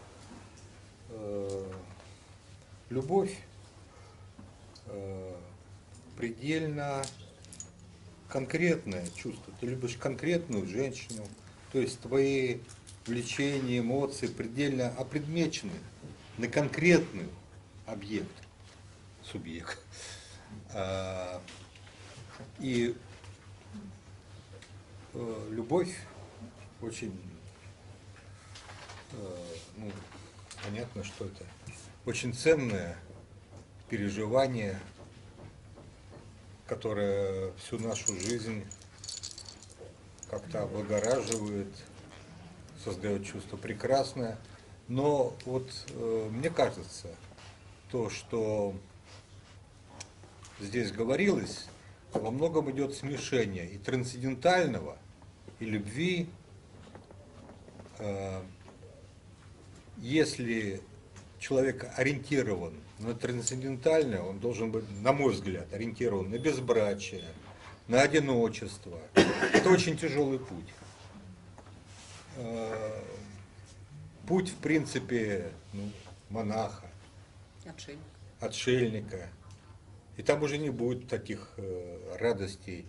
любовь предельно конкретное чувство. Ты любишь конкретную женщину, то есть твои влечения, эмоции предельно опредмечены на конкретный объект, субъект. А, и э, любовь очень, э, ну, понятно, что это очень ценное переживание, которое всю нашу жизнь как-то облагораживает, создает чувство прекрасное. Но вот э, мне кажется, то, что здесь говорилось, во многом идет смешение и трансцендентального, и любви. Э, если человек ориентирован на трансцендентальное, он должен быть, на мой взгляд, ориентирован на безбрачие, на одиночество. Это очень тяжелый путь. Э, путь, в принципе, ну, монаха, Отшельник. отшельника. И там уже не будет таких э, радостей,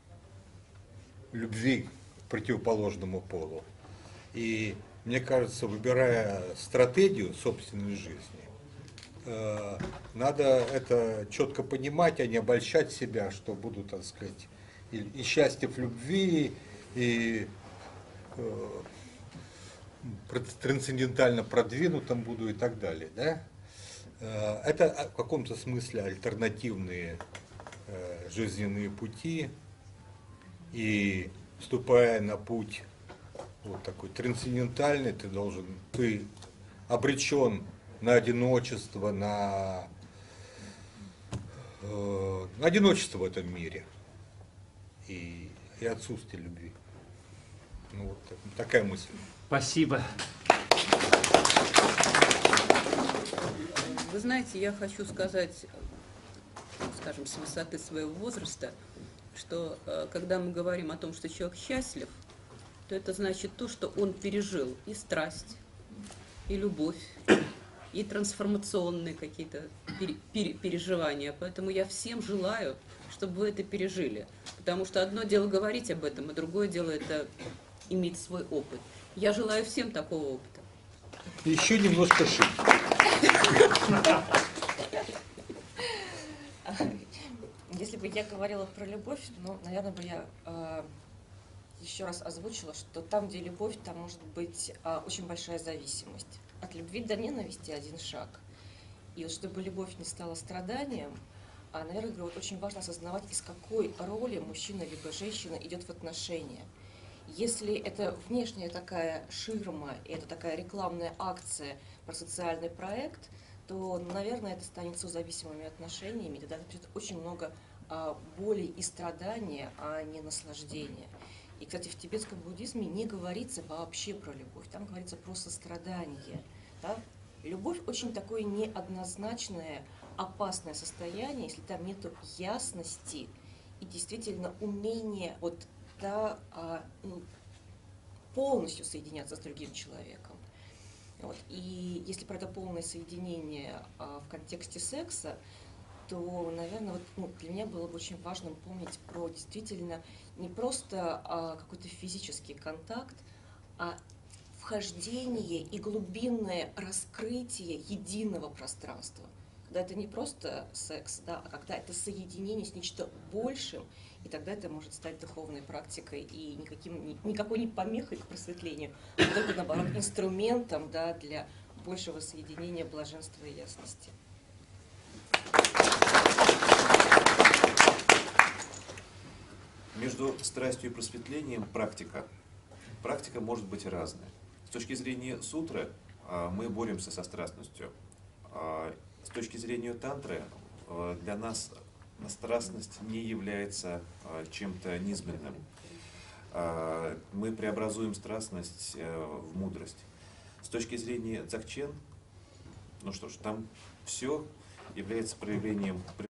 любви к противоположному полу. И мне кажется, выбирая стратегию собственной жизни, э, надо это четко понимать, а не обольщать себя, что буду, так сказать, и, и счастье в любви, и э, трансцендентально продвинутым буду и так далее. Да? Э, это в каком-то смысле альтернативные э, жизненные пути, и вступая на путь вот такой трансцендентальный, ты должен, ты обречен на одиночество, на, э, на одиночество в этом мире и, и отсутствие любви. Ну, вот так, такая мысль. Спасибо. Вы знаете, я хочу сказать, скажем, с высоты своего возраста, что э, когда мы говорим о том, что человек счастлив, то это значит то, что он пережил и страсть, и любовь, и трансформационные какие-то пере, пере, переживания. Поэтому я всем желаю, чтобы вы это пережили. Потому что одно дело говорить об этом, а другое дело это иметь свой опыт. Я желаю всем такого опыта. Еще немножко шире. Если бы я говорила про любовь, ну, наверное, бы я э, еще раз озвучила, что там, где любовь, там может быть э, очень большая зависимость. От любви до ненависти один шаг. И вот чтобы любовь не стала страданием, а, наверное, говорю, вот очень важно осознавать, из какой роли мужчина либо женщина идет в отношения. Если это внешняя такая ширма, и это такая рекламная акция про социальный проект, то, наверное, это станет созависимыми отношениями, и тогда будет очень много а, боли и страдания, а не наслаждения. И, кстати, в тибетском буддизме не говорится вообще про любовь, там говорится про сострадание. Да? Любовь очень такое неоднозначное, опасное состояние, если там нет ясности и действительно умения вот, да, а, ну, полностью соединяться с другим человеком. Вот. И если про это полное соединение а, в контексте секса, то, наверное, вот, ну, для меня было бы очень важно помнить про действительно не просто а, какой-то физический контакт, а вхождение и глубинное раскрытие единого пространства. Когда это не просто секс, да, а когда это соединение с нечто большим, и тогда это может стать духовной практикой и никаким, никакой не помехой к просветлению, а только, наоборот, инструментом, да, для большего соединения, блаженства и ясности. Между страстью и просветлением практика. Практика может быть разная. С точки зрения сутры мы боремся со страстностью. С точки зрения тантры для нас страстность не является чем-то низменным. Мы преобразуем страстность в мудрость. С точки зрения дзогчен, ну что ж, там все является проявлением